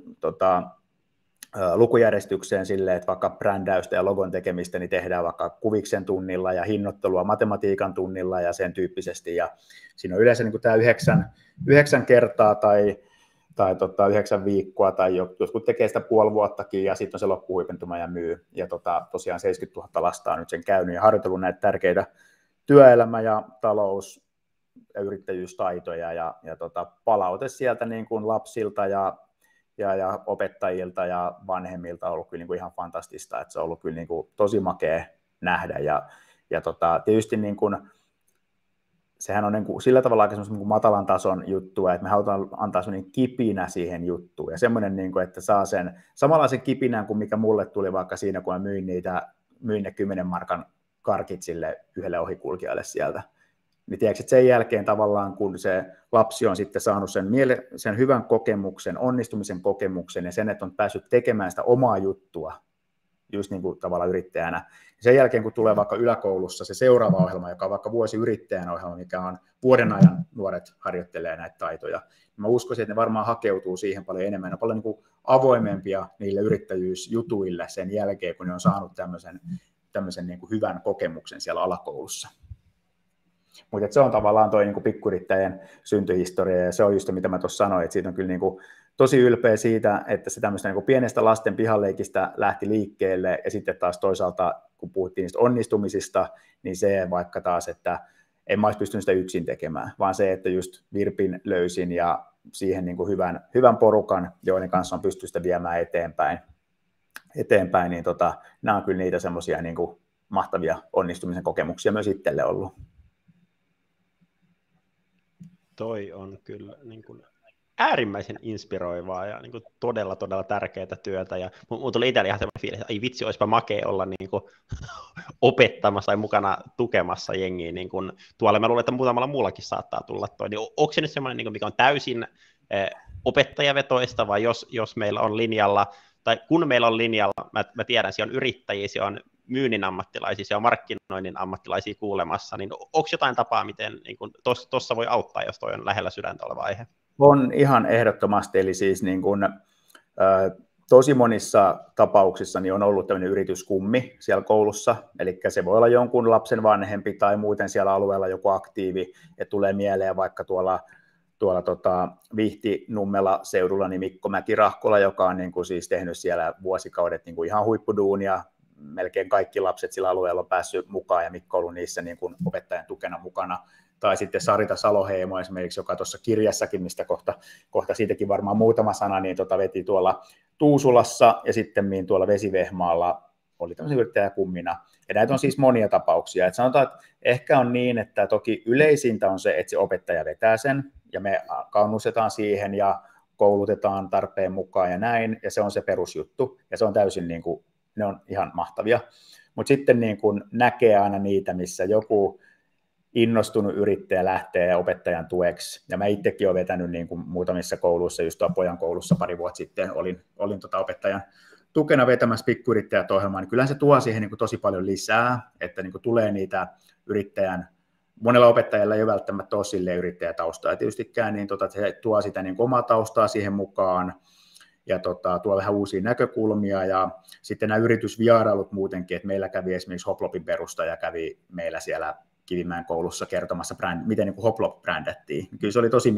lukujärjestykseen silleen, että vaikka brändäystä ja logon tekemistä niin tehdään vaikka kuviksen tunnilla ja hinnoittelua matematiikan tunnilla ja sen tyyppisesti. Ja siinä on yleensä niin kuin tämä 9 kertaa tai 9 viikkoa tai joskus tekee sitä puoli vuottakin ja sitten on se loppuhuipentuma ja myy. Ja tosiaan 70 000 lasta on nyt sen käynyt ja harjoitellut näitä tärkeitä työelämä- ja talous- ja yrittäjyystaitoja ja palaute sieltä niin kuin lapsilta ja opettajilta ja vanhemmilta on ollut kyllä niin kuin ihan fantastista, että se on ollut kyllä niin kuin tosi makea nähdä ja tietysti niin kuin, sehän on niin kuin sillä tavalla aika niin kuin matalan tason juttua, että me halutaan antaa sellainen kipinä siihen juttuun ja semmoinen, niin kuin, että saa sen samanlaisen kipinän kuin mikä mulle tuli vaikka siinä, kun mä myin ne 10 markan karkit sille yhdelle ohikulkijalle sieltä. Niin tiedätkö, että sen jälkeen tavallaan, kun se lapsi on sitten saanut sen hyvän kokemuksen, onnistumisen kokemuksen ja sen, että on päässyt tekemään sitä omaa juttua, just niin kuin tavallaan yrittäjänä. Sen jälkeen, kun tulee vaikka yläkoulussa se seuraava ohjelma, joka on vaikka vuosi yrittäjän ohjelma, mikä on vuoden ajan nuoret harjoittelee näitä taitoja, niin mä uskoisin, että ne varmaan hakeutuu siihen paljon enemmän. Ne on paljon niin kuin avoimempia niille yrittäjyysjutuille sen jälkeen, kun ne on saanut tämmöisen niin kuin hyvän kokemuksen siellä alakoulussa. Mutta se on tavallaan tuo niin pikkuyrittäjän syntyhistoria, ja se on just mitä mä tuossa sanoin, että siitä on kyllä niin kuin tosi ylpeä siitä, että se tämmöistä niin pienestä lasten pihanleikistä lähti liikkeelle, ja sitten taas toisaalta, kun puhuttiin niistä onnistumisista, niin se vaikka taas, että en mä olisi pystynyt sitä yksin tekemään, vaan se, että just Virpin löysin ja siihen niin kuin hyvän porukan, joiden kanssa on pystynyt sitä viemään eteenpäin niin nämä on kyllä niitä semmoisia niin kuin mahtavia onnistumisen kokemuksia myös itselle ollut. Toi on kyllä niin kuin äärimmäisen inspiroivaa ja niin kuin todella, todella tärkeää työtä. Ja mun tuli itselle ihan semmoinen fiilis, että ai vitsi, olisipa makea olla niin kuin opettamassa tai mukana tukemassa jengiä. Niin kuin tuolla mä luulen, että muutamalla muullakin saattaa tulla toi. Niin onko se nyt semmoinen, niin kuin mikä on täysin opettajavetoista, vai jos meillä on linjalla, tai kun meillä on linjalla, mä tiedän, siellä on yrittäjiä, siellä on myynnin ammattilaisia, siellä on markkinoinnin ammattilaisia kuulemassa, niin onko jotain tapaa, miten niin tuossa voi auttaa, jos toi on lähellä sydäntä oleva aihe? On ihan ehdottomasti, eli siis niin kuin, tosi monissa tapauksissa niin on ollut tämmöinen yrityskummi siellä koulussa, eli se voi olla jonkun lapsen vanhempi tai muuten siellä alueella joku aktiivi, ja tulee mieleen vaikka tuolla Vihti-Nummela seudulla niin Mikko Mäki-Rahkola, joka on niin kuin siis tehnyt siellä vuosikaudet niin kuin ihan huippuduunia, melkein kaikki lapset sillä alueella on päässyt mukaan ja Mikko on ollut niissä niin kuin opettajan tukena mukana. Tai sitten Sarita Saloheimo esimerkiksi, joka tuossa kirjassakin, mistä kohta siitäkin varmaan muutama sana, niin veti tuolla Tuusulassa ja sitten tuolla Vesivehmaalla oli tämmöisiä yrittäjäkummina. Ja näitä on siis monia tapauksia. Et sanotaan, että ehkä on niin, että toki yleisintä on se, että se opettaja vetää sen ja me kannustetaan siihen ja koulutetaan tarpeen mukaan ja näin, ja se on se perusjuttu, ja se on täysin, niin kuin, ne on ihan mahtavia. Mutta sitten niin kuin näkee aina niitä, missä joku innostunut yrittäjä lähtee opettajan tueksi, ja mä itsekin olen vetänyt niin kuin muutamissa kouluissa, just tuolla pojan koulussa pari vuotta sitten, olin opettajan tukena vetämässä pikkuyrittäjät ohjelmaa, niin kyllähän se tuo siihen niin kuin tosi paljon lisää, että niin kuin tulee niitä monella opettajalla ei ole välttämättä ole silleen yrittäjätaustaa tietystikään, niin se tuo sitä niin kuin omaa taustaa siihen mukaan, ja tuo vähän uusia näkökulmia, ja sitten nämä yritysvierailut muutenkin, että meillä kävi esimerkiksi Hoplopin perustaja kävi meillä Kivimäen koulussa kertomassa, miten niin Hoplop brändättiin. Kyllä se oli tosi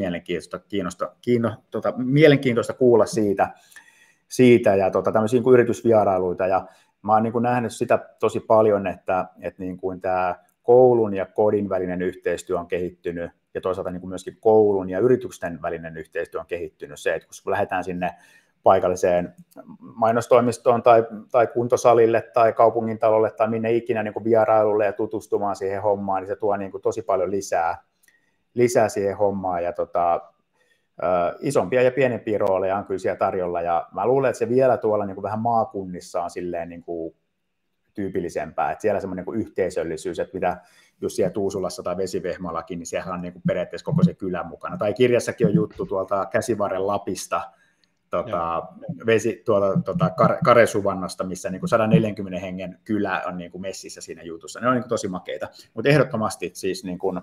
mielenkiintoista kuulla siitä ja tämmöisiä niin yritysvierailuita, ja mä oon niin kuin nähnyt sitä tosi paljon, että niin kuin tämä koulun ja kodin välinen yhteistyö on kehittynyt, ja toisaalta niin kuin myöskin koulun ja yritysten välinen yhteistyö on kehittynyt. Se, että kun lähdetään sinne paikalliseen mainostoimistoon tai kuntosalille tai kaupungintalolle tai minne ikinä niin kuin vierailulle ja tutustumaan siihen hommaan, niin se tuo niin kuin tosi paljon lisää siihen hommaan. Ja isompia ja pienempiä rooleja on kyllä siellä tarjolla, ja mä luulen, että se vielä tuolla niin kuin vähän maakunnissa on silleen niin kuin tyypillisempää, että siellä semmoinen niin yhteisöllisyys, että mitä just siellä Tuusulassa tai Vesivehmalakin, niin siellä on niin kuin periaatteessa koko se kylä mukana. Tai kirjassakin on juttu tuolta Käsivarren Lapista, Karesuvannosta, missä niin kuin 140 hengen kylä on niin kuin messissä siinä jutussa. Ne on niin kuin tosi makeita, mutta ehdottomasti siis niin kuin,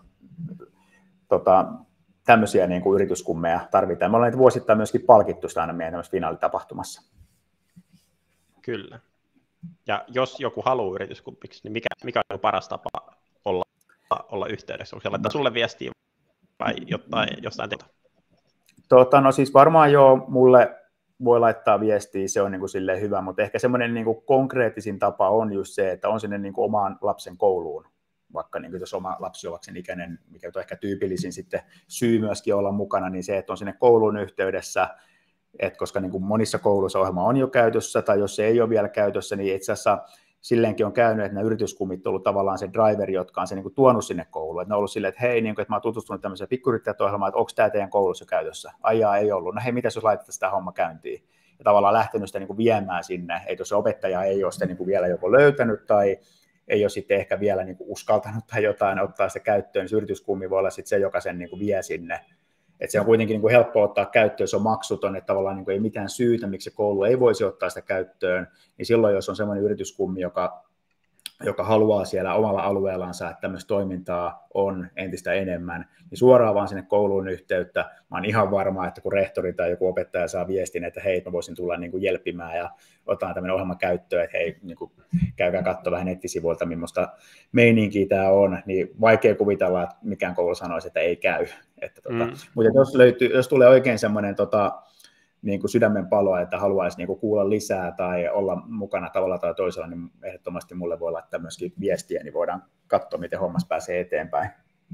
tämmöisiä niin kuin yrityskummeja tarvitaan. Me ollaan niitä vuosittain myöskin palkittu sitä aina meidän tämmöisessä finaalitapahtumassa. Kyllä. Ja jos joku haluaa yrityskumpiksi, niin mikä on paras tapa olla yhteydessä? Onko se laittaa sulle viestiä vai jostain teiltä? No siis varmaan joo, mulle voi laittaa viestiä, se on niin kuin silleen hyvä, mutta ehkä semmoinen niin kuin konkreettisin tapa on just se, että on sinne niin kuin omaan lapsen kouluun, vaikka niin kuin jos oma lapsi on vaikka sen ikäinen, mikä on ehkä tyypillisin sitten syy myöskin olla mukana, niin se, että on sinne kouluun yhteydessä, että koska niin kuin monissa kouluissa ohjelma on jo käytössä, tai jos se ei ole vielä käytössä, niin itse asiassa silleenkin on käynyt, että nämä yrityskummit on ollut tavallaan se driveri, jotka on se niin kuin tuonut sinne kouluun. Että ne on ollut silleen, että hei, niin kuin, että mä oon tutustunut tämmöiseen pikkuyrittäjät-ohjelmaan, että onko tämä teidän koulussa käytössä? Ai jaa, ei ollut. No hei, mitäs jos laitetaan sitä homma käyntiin? Ja tavallaan lähtenyt sitä niin kuin viemään sinne, että jos se opettaja ei ole sitä niin kuin vielä joko löytänyt tai ei ole sitten ehkä vielä niin kuin uskaltanut tai jotain ottaa sitä käyttöön, niin se yrityskummi voi olla sitten se, joka sen niin kuin vie sinne. Että se on kuitenkin niin kuin helppo ottaa käyttöön, se on maksuton, että tavallaan niin kuin ei mitään syytä, miksi se koulu ei voisi ottaa sitä käyttöön, niin silloin, jos on semmoinen yrityskummi, joka haluaa siellä omalla alueellansa, että tämmöistä toimintaa on entistä enemmän, niin suoraan vaan sinne kouluun yhteyttä. Mä oon ihan varma, että kun rehtori tai joku opettaja saa viestin, että hei, mä voisin tulla niin kuin jelppimään ja otan tämmöinen ohjelma käyttöön, että hei, niin kuin, käykää katsoa vähän nettisivuilta, millaista meininkiä tämä on, niin vaikea kuvitella, että mikään koulu sanoisi, että ei käy. Mutta jos tulee oikein semmoinen niin kuin sydämen paloa, että haluaisi niin kuin kuulla lisää tai olla mukana tavalla tai toisella, niin ehdottomasti mulle voi laittaa myöskin viestiä, niin voidaan katsoa, miten hommas pääsee eteenpäin.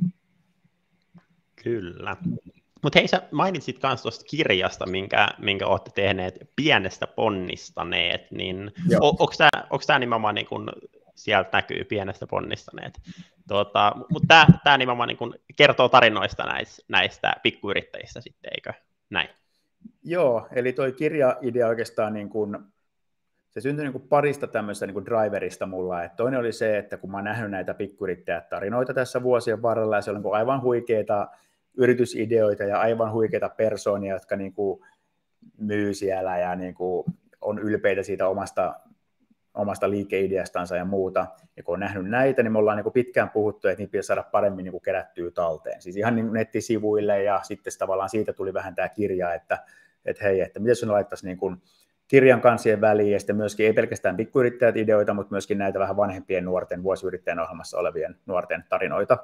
Kyllä. Mutta hei, sä mainitsit myös tuosta kirjasta, minkä olette tehneet Pienestä ponnistaneet, niin onko tämä nimenomaan niin kun sieltä näkyy Pienestä ponnistaneet? Mutta tämä nimenomaan niin kun kertoo tarinoista näistä pikkuyrittäjistä sitten, eikö näin? Joo, eli toi kirjaidea oikeastaan niin kun, se syntyi niin kun parista tämmöistä niin kun driverista mulla. Et toinen oli se, että kun mä oon nähnyt näitä pikkuyrittäjätarinoita tässä vuosien varrella, ja se on niin kun aivan huikeita yritysideoita ja aivan huikeita persoonia, jotka niin kun myy siellä ja niin kun on ylpeitä siitä omasta liikeideastansa ja muuta. Ja kun on nähnyt näitä, niin me ollaan niin kuin pitkään puhuttu, että niitä pitäisi saada paremmin niin kuin kerättyä talteen. Siis ihan niin nettisivuille, ja sitten tavallaan siitä tuli vähän tämä kirja, että hei, että miten sun laittaisi niin kuin kirjan kansien väliin, ja sitten myöskin ei pelkästään pikkuyrittäjät ideoita, mutta myöskin näitä vähän vanhempien nuorten, vuosiyrittäjän ohjelmassa olevien nuorten tarinoita.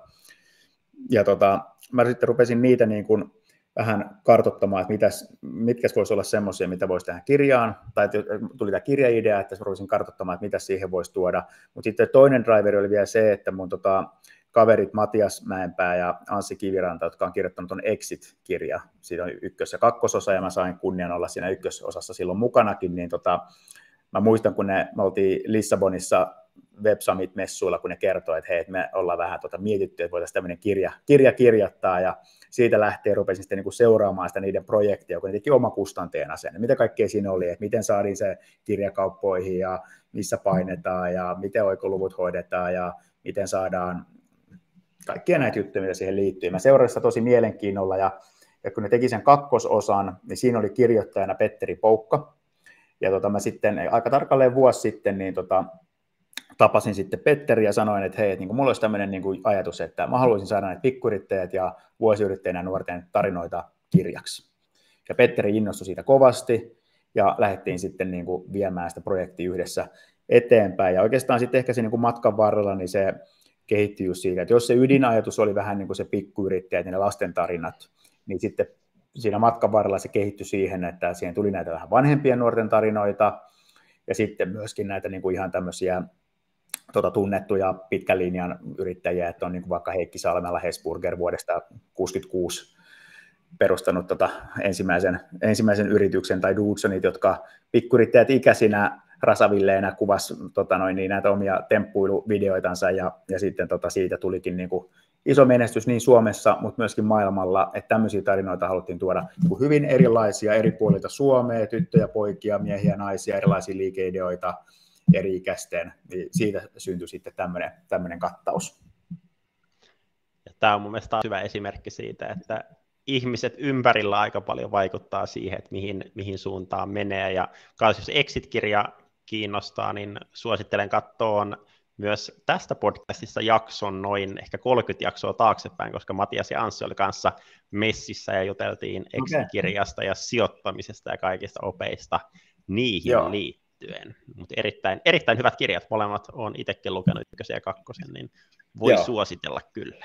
Ja mä sitten rupesin niitä niin kuin vähän kartoittamaan, että mitkä voisi olla semmoisia, mitä voisi tähän kirjaan, tai tuli tämä kirjaidea, että rupesin kartoittamaan, että mitä siihen voisi tuoda. Mutta sitten toinen driveri oli vielä se, että mun kaverit Matias Mäenpää ja Anssi Kiviranta, jotka on kirjoittanut tuon Exit-kirja, siitä on ykkös- ja kakkososa, ja mä sain kunnian olla siinä ykkösosassa silloin mukanakin, niin mä muistan, kun me oltiin Lissabonissa Web Summit-messuilla, kun ne kertoi, että hei, että me ollaan vähän mietitty, että voitaisiin tämmöinen kirja kirjoittaa, ja siitä lähtien rupesin sitten niin kuin seuraamaan sitä niiden projektia, kun ne teki omakustanteena sen, mitä kaikkea siinä oli, että miten saadaan se kirjakauppoihin, ja missä painetaan, ja miten oikoluvut hoidetaan, ja miten saadaan kaikkia näitä juttuja, mitä siihen liittyy. Mä seurasin sitä tosi mielenkiinnolla, ja kun ne teki sen kakkososan, niin siinä oli kirjoittajana Petteri Poukka, ja mä sitten aika tarkalleen vuosi sitten, niin tapasin sitten Petteri ja sanoin, että hei, että niin mulla olisi tämmöinen niin kuin ajatus, että mä haluaisin saada näitä pikkuyrittäjät ja vuosiyrittäjänä nuorten tarinoita kirjaksi. Ja Petteri innostui siitä kovasti, ja lähdettiin sitten niin kuin viemään sitä projektia yhdessä eteenpäin. Ja oikeastaan sitten ehkä se niin kuin matkan varrella, niin se kehittyi just siitä, että jos se ydinajatus oli vähän niin kuin se pikkuyrittäjät ja ne lasten tarinat, niin sitten siinä matkan varrella se kehittyi siihen, että siihen tuli näitä vähän vanhempien nuorten tarinoita, ja sitten myöskin näitä niin kuin ihan tämmöisiä tunnettuja pitkän linjan yrittäjiä, että on niin kuin vaikka Heikki Salmela Hesburger vuodesta 1966 perustanut ensimmäisen yrityksen, tai Dudesonit, jotka pikkuyrittäjät ikäisinä rasavilleenä kuvasi niin näitä omia temppuiluvideoitansa, ja sitten siitä tulikin niin kuin iso menestys niin Suomessa, mutta myöskin maailmalla, että tämmöisiä tarinoita haluttiin tuoda hyvin erilaisia eri puolilta Suomea, tyttöjä, poikia, miehiä, naisia, erilaisia liikeideoita eri ikäisten, niin siitä syntyi sitten tämmöinen kattaus. Tämä on mun mielestä taas hyvä esimerkki siitä, että ihmiset ympärillä aika paljon vaikuttaa siihen, että mihin suuntaan menee, ja jos Exit-kirja kiinnostaa, niin suosittelen katsoa myös tästä podcastista jakson noin ehkä 30 jaksoa taaksepäin, koska Matias ja Anssi oli kanssa messissä ja juteltiin Exit-kirjasta ja sijoittamisesta ja kaikista opeista niihin liittyen. Mutta erittäin hyvät kirjat, molemmat olen itsekin lukenut 1. ja 2, niin voi suositella kyllä.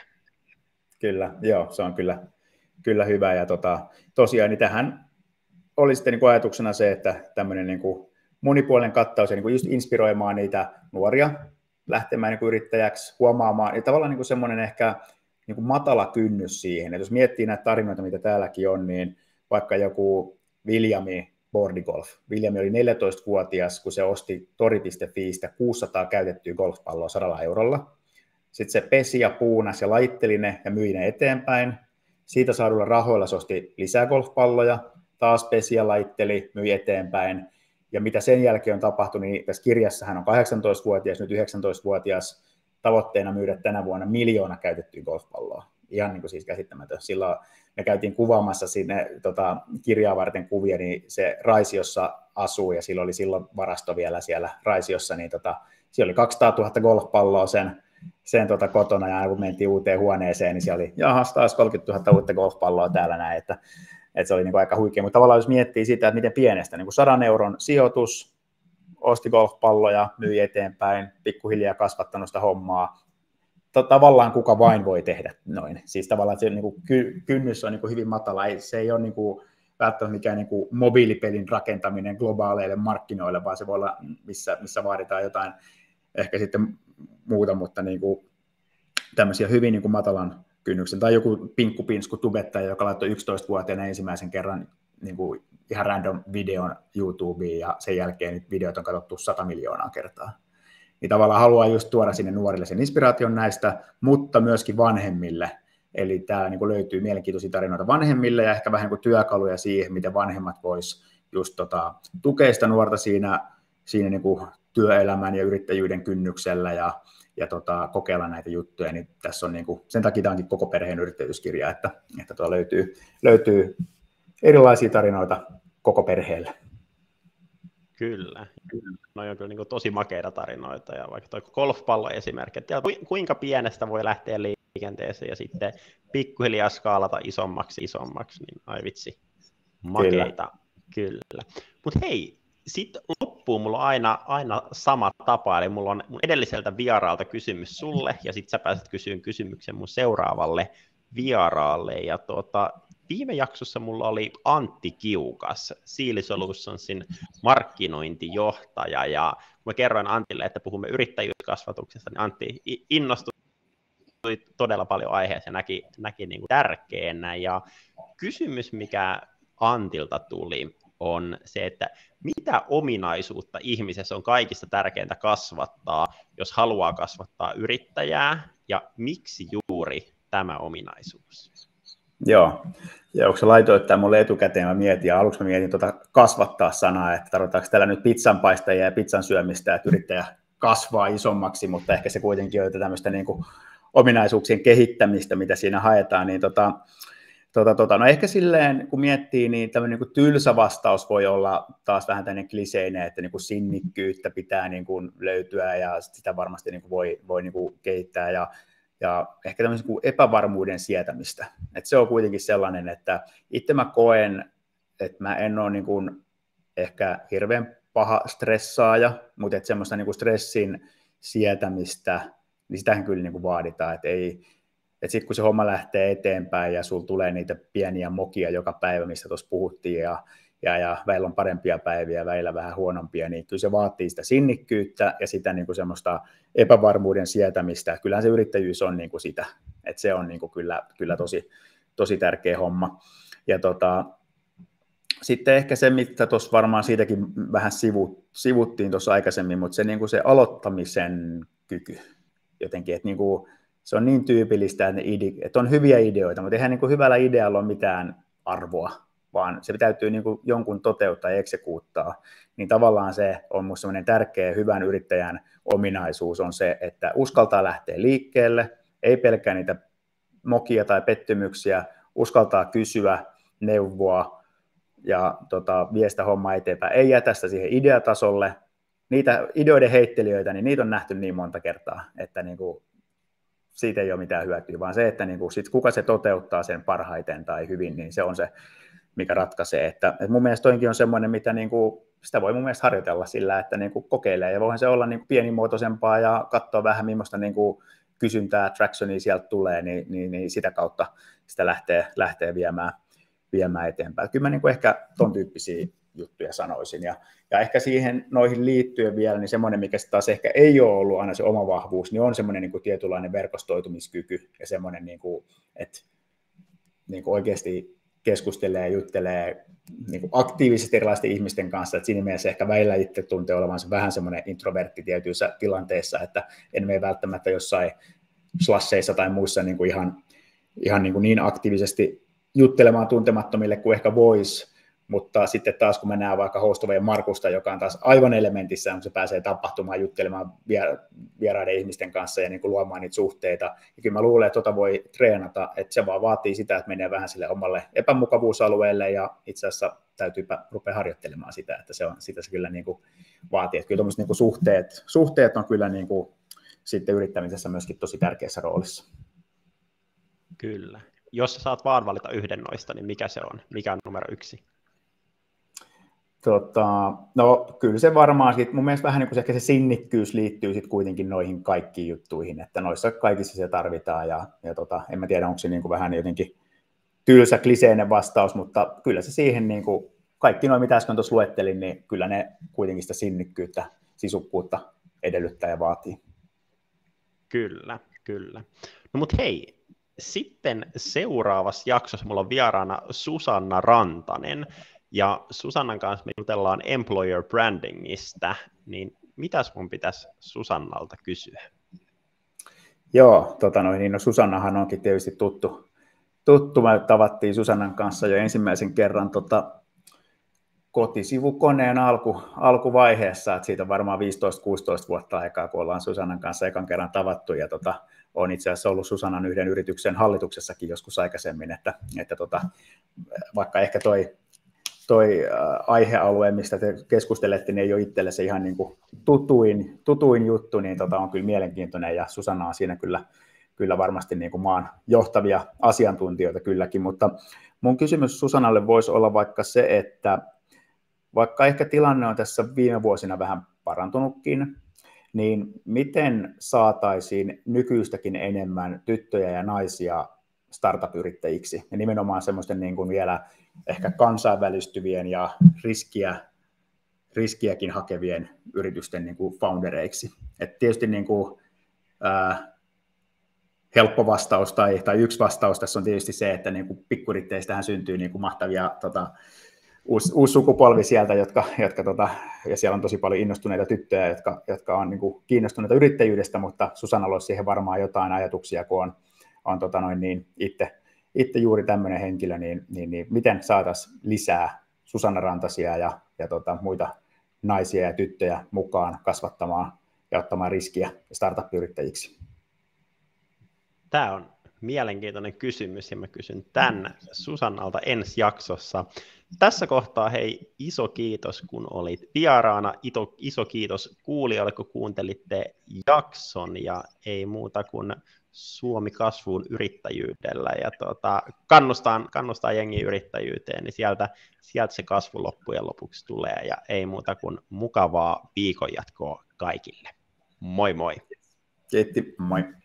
Kyllä, joo, se on kyllä hyvä. Ja tosiaan niin tähän oli sitten niin ajatuksena se, että tämmöinen niin monipuolinen kattaus ja niin just inspiroimaan niitä nuoria lähtemään niin yrittäjäksi, huomaamaan, ja tavallaan niin semmoinen ehkä niin matala kynnys siihen, että jos miettii näitä tarinoita, mitä täälläkin on, niin vaikka joku Viljami Boardigolf. Viljami oli 14-vuotias, kun se osti tori.fiistä 600 käytettyä golfpalloa 100 eurolla. Sitten se pesi ja puunasi ja laitteli ne ja myi ne eteenpäin. Siitä saadulla rahoilla se osti lisää golfpalloja, taas pesi ja laitteli, myi eteenpäin. Ja mitä sen jälkeen on tapahtunut, niin tässä kirjassa hän on 18-vuotias, nyt 19-vuotias, tavoitteena myydä tänä vuonna 1 miljoona käytettyä golfpalloa. Ihan niin kuin siis käsittämätön. Silloin me käytiin kuvaamassa sinne kirjaa varten kuvia, niin se Raisiossa asuu, ja silloin varasto vielä siellä Raisiossa, niin siellä oli 200 000 golfpalloa sen kotona, ja kun mentiin uuteen huoneeseen, niin siellä oli taas 30 000 uutta golfpalloa täällä näin, että se oli niin kuin aika huikea, mutta tavallaan jos miettii sitä, että miten pienestä, niin kuin 100 euron sijoitus, osti golfpalloja, myi eteenpäin, pikkuhiljaa kasvattanut sitä hommaa, tavallaan kuka vain voi tehdä noin, siis tavallaan se niin kuin kynnys on niin kuin hyvin matala, se ei ole niin kuin välttämättä mikään niin kuin mobiilipelin rakentaminen globaaleille markkinoille, vaan se voi olla, missä vaaditaan jotain ehkä sitten muuta, mutta niin kuin tämmöisiä hyvin niin kuin matalan kynnyksen, tai joku pinkkupinsku tubettaja, joka laittoi 11-vuotiaana ensimmäisen kerran niin kuin ihan random videon YouTubeen, ja sen jälkeen nyt videot on katsottu 100 miljoonaa kertaa. Niin tavallaan haluaa just tuoda sinne nuorille sen inspiraation näistä, mutta myöskin vanhemmille. Eli täällä niin kuin löytyy mielenkiintoisia tarinoita vanhemmille, ja ehkä vähän niin kuin työkaluja siihen, miten vanhemmat vois just tukea sitä nuorta siinä niin kuin työelämän ja yrittäjyyden kynnyksellä, ja kokeilla näitä juttuja, niin tässä on niin kuin, sen takia tämä onkin koko perheen yrittäjyyskirja, että löytyy erilaisia tarinoita koko perheelle. Kyllä. No on kyllä niin tosi makeita tarinoita, ja vaikka tuo golfpallo esimerkki, että kuinka pienestä voi lähteä liikenteeseen ja sitten pikkuhiljaa skaalata isommaksi, niin ai vitsi, makeita, kyllä. Mutta hei, sitten loppuun mulla on aina sama tapa, eli mulla on mun edelliseltä vieraalta kysymys sulle, ja sitten sä pääset kysyyn kysymyksen mun seuraavalle vieraalle, ja viime jaksossa mulla oli Antti Kiukas, Siili Solutionsin markkinointijohtaja, ja kun mä kerroin Antille, että puhumme yrittäjyyskasvatuksesta, niin Antti innostui todella paljon aiheessa ja näki niin kuin tärkeänä, ja kysymys, mikä Antilta tuli, on se, että mitä ominaisuutta ihmisessä on kaikista tärkeintä kasvattaa, jos haluaa kasvattaa yrittäjää, ja miksi juuri tämä ominaisuus? Joo, ja kun sä laitoit tämän mulle etukäteen, mä mietin, ja aluksi mä mietin kasvattaa sanaa, että tarkoitaanko täällä nyt pizzanpaistajia ja pizzan syömistä, että yrittäjä kasvaa isommaksi, mutta ehkä se kuitenkin on tämmöistä niin kuin ominaisuuksien kehittämistä, mitä siinä haetaan, niin no ehkä silleen, kun miettii, niin tämmöinen niin kuin tylsä vastaus voi olla taas vähän tämmöinen kliseinen, että niin kuin sinnikkyyttä pitää niin kuin löytyä, ja sitä varmasti niin kuin voi niin kuin kehittää, ja ehkä tämmöisen kuin epävarmuuden sietämistä. Et se on kuitenkin sellainen, että itse mä koen, että mä en ole niin kuin ehkä hirveän paha stressaaja, mutta että semmoista niin kuin stressin sietämistä, niin sitähän kyllä niin kuin vaaditaan, että sitten kun se homma lähtee eteenpäin ja sulla tulee niitä pieniä mokia joka päivä, mistä tuossa puhuttiin, ja välillä on parempia päiviä, välillä vähän huonompia, niin kyllä se vaatii sitä sinnikkyyttä ja sitä niin kuin semmoista epävarmuuden sietämistä. Kyllähän se yrittäjyys on niin kuin sitä, että se on niin kuin kyllä tosi tärkeä homma. Ja sitten ehkä se, mitä tuossa varmaan siitäkin vähän sivuttiin tuossa aikaisemmin, mutta se, niin kuin se aloittamisen kyky jotenkin, että niin kuin, se on niin tyypillistä, että on hyviä ideoita, mutta eihän niin kuin hyvällä idealla ole mitään arvoa, vaan se täytyy niin kuin jonkun toteuttaa ja eksekuuttaa. Niin tavallaan se on minusta sellainen tärkeä hyvän yrittäjän ominaisuus on se, että uskaltaa lähteä liikkeelle, ei pelkää niitä mokia tai pettymyksiä, uskaltaa kysyä, neuvoa ja vie sitä hommaa eteenpäin. Ei jätä sitä siihen ideatasolle. Niitä ideoiden heittelijöitä, niin niitä on nähty niin monta kertaa, että niin kuin siitä ei ole mitään hyötyä, vaan se, että niin kuin sit kuka se toteuttaa sen parhaiten tai hyvin, niin se on se, mikä ratkaisee. Että mun mielestä toinkin on semmoinen, mitä niin kuin, sitä voi mun mielestä harjoitella sillä, että niin kuin kokeilee, ja voihan se olla niin kuin pienimuotoisempaa ja katsoa vähän, millaista niin kuin kysyntää, tractionia sieltä tulee, niin sitä kautta sitä lähtee viemään eteenpäin. Kyllä mä niin kuin ehkä ton tyyppisiä juttuja sanoisin. Ja ehkä siihen noihin liittyen vielä, niin semmoinen, mikä taas ehkä ei ole ollut aina se oma vahvuus, niin on semmoinen niin kuin tietynlainen verkostoitumiskyky ja semmoinen, niin kuin, että niin kuin oikeasti keskustelee ja juttelee niin kuin aktiivisesti erilaisten ihmisten kanssa, että siinä mielessä ehkä välillä itse tuntee olevansa vähän semmoinen introvertti tietyissä tilanteissa, että en mene välttämättä jossain slasseissa tai muissa niin kuin ihan niin aktiivisesti juttelemaan tuntemattomille kuin ehkä voisi, mutta sitten taas kun mä näen vaikka Hostoveen Markusta, joka on taas aivan elementissä, kun se pääsee tapahtumaan, juttelemaan vieraiden ihmisten kanssa ja niin kuin luomaan niitä suhteita, ja kyllä mä luulen, että voi treenata, että se vaan vaatii sitä, että menee vähän sille omalle epämukavuusalueelle, ja itse asiassa täytyypä rupea harjoittelemaan sitä, että sitä se kyllä niin kuin vaatii, että kyllä tuommoiset niin kuin suhteet on kyllä niin kuin sitten yrittämisessä myöskin tosi tärkeässä roolissa. Kyllä. Jos sä saat vaan valita yhden noista, niin mikä se on? Mikä on numero 1? No kyllä se varmaan, mun mielestä vähän niin kuin ehkä se sinnikkyys liittyy sitten kuitenkin noihin kaikkiin juttuihin, että noissa kaikissa se tarvitaan ja en mä tiedä, onko se niin kuin vähän jotenkin tylsä kliseinen vastaus, mutta kyllä se siihen niin kuin, kaikki noin mitä äsken tuossa luettelin, niin kyllä ne kuitenkin sitä sinnikkyyttä, sisukkuutta edellyttää ja vaatii. Kyllä. No mut hei, sitten seuraavassa jaksossa mulla on vieraana Susanna Rantanen, ja Susannan kanssa me jutellaan employer brandingista, niin mitäs mun pitäisi Susannalta kysyä? Joo, no Susannahan onkin tietysti tuttu. Me tavattiin Susannan kanssa jo ensimmäisen kerran kotisivukoneen alkuvaiheessa, että siitä on varmaan 15-16 vuotta aikaa, kun ollaan Susannan kanssa ekan kerran tavattu, ja olen itse asiassa ollut Susannan yhden yrityksen hallituksessakin joskus aikaisemmin, että vaikka ehkä toi aihealue, mistä te keskustelette, niin ei ole itselle se ihan niin kuin tutuin juttu, niin on kyllä mielenkiintoinen, ja Susanna on siinä kyllä varmasti niin kuin maan johtavia asiantuntijoita kylläkin, mutta mun kysymys Susannalle voisi olla vaikka se, että vaikka ehkä tilanne on tässä viime vuosina vähän parantunutkin, niin miten saataisiin nykyistäkin enemmän tyttöjä ja naisia startup-yrittäjiksi, ja nimenomaan semmoisten niin kuin vielä ehkä kansainvälistyvien ja riskiäkin hakevien yritysten niin kuin foundereiksi. Et tietysti niin kuin, helppo vastaus tai yksi vastaus tässä on tietysti se, että niin kuin pikkuyrittäjistähän syntyy niin kuin mahtavia uusi sukupolvi sieltä, jotka ja siellä on tosi paljon innostuneita tyttöjä, jotka on niin kuin kiinnostuneita yrittäjyydestä, mutta Susannalla olisi siihen varmaan jotain ajatuksia, kun on itse juuri tämmöinen henkilö, niin miten saataisiin lisää Susanna Rantasia ja muita naisia ja tyttöjä mukaan kasvattamaan ja ottamaan riskiä startup-yrittäjiksi? Tämä on mielenkiintoinen kysymys, ja mä kysyn tämän Susannalta ensi jaksossa. Tässä kohtaa hei, iso kiitos, kun olit vieraana. Iso kiitos kuulijoille, kun kuuntelitte jakson, ja ei muuta kuin Suomi kasvuun yrittäjyydellä, ja kannustaa jengiä yrittäjyyteen, niin sieltä se kasvu loppujen lopuksi tulee, ja ei muuta kuin mukavaa viikonjatkoa kaikille. Moi moi! Kiitti, moi!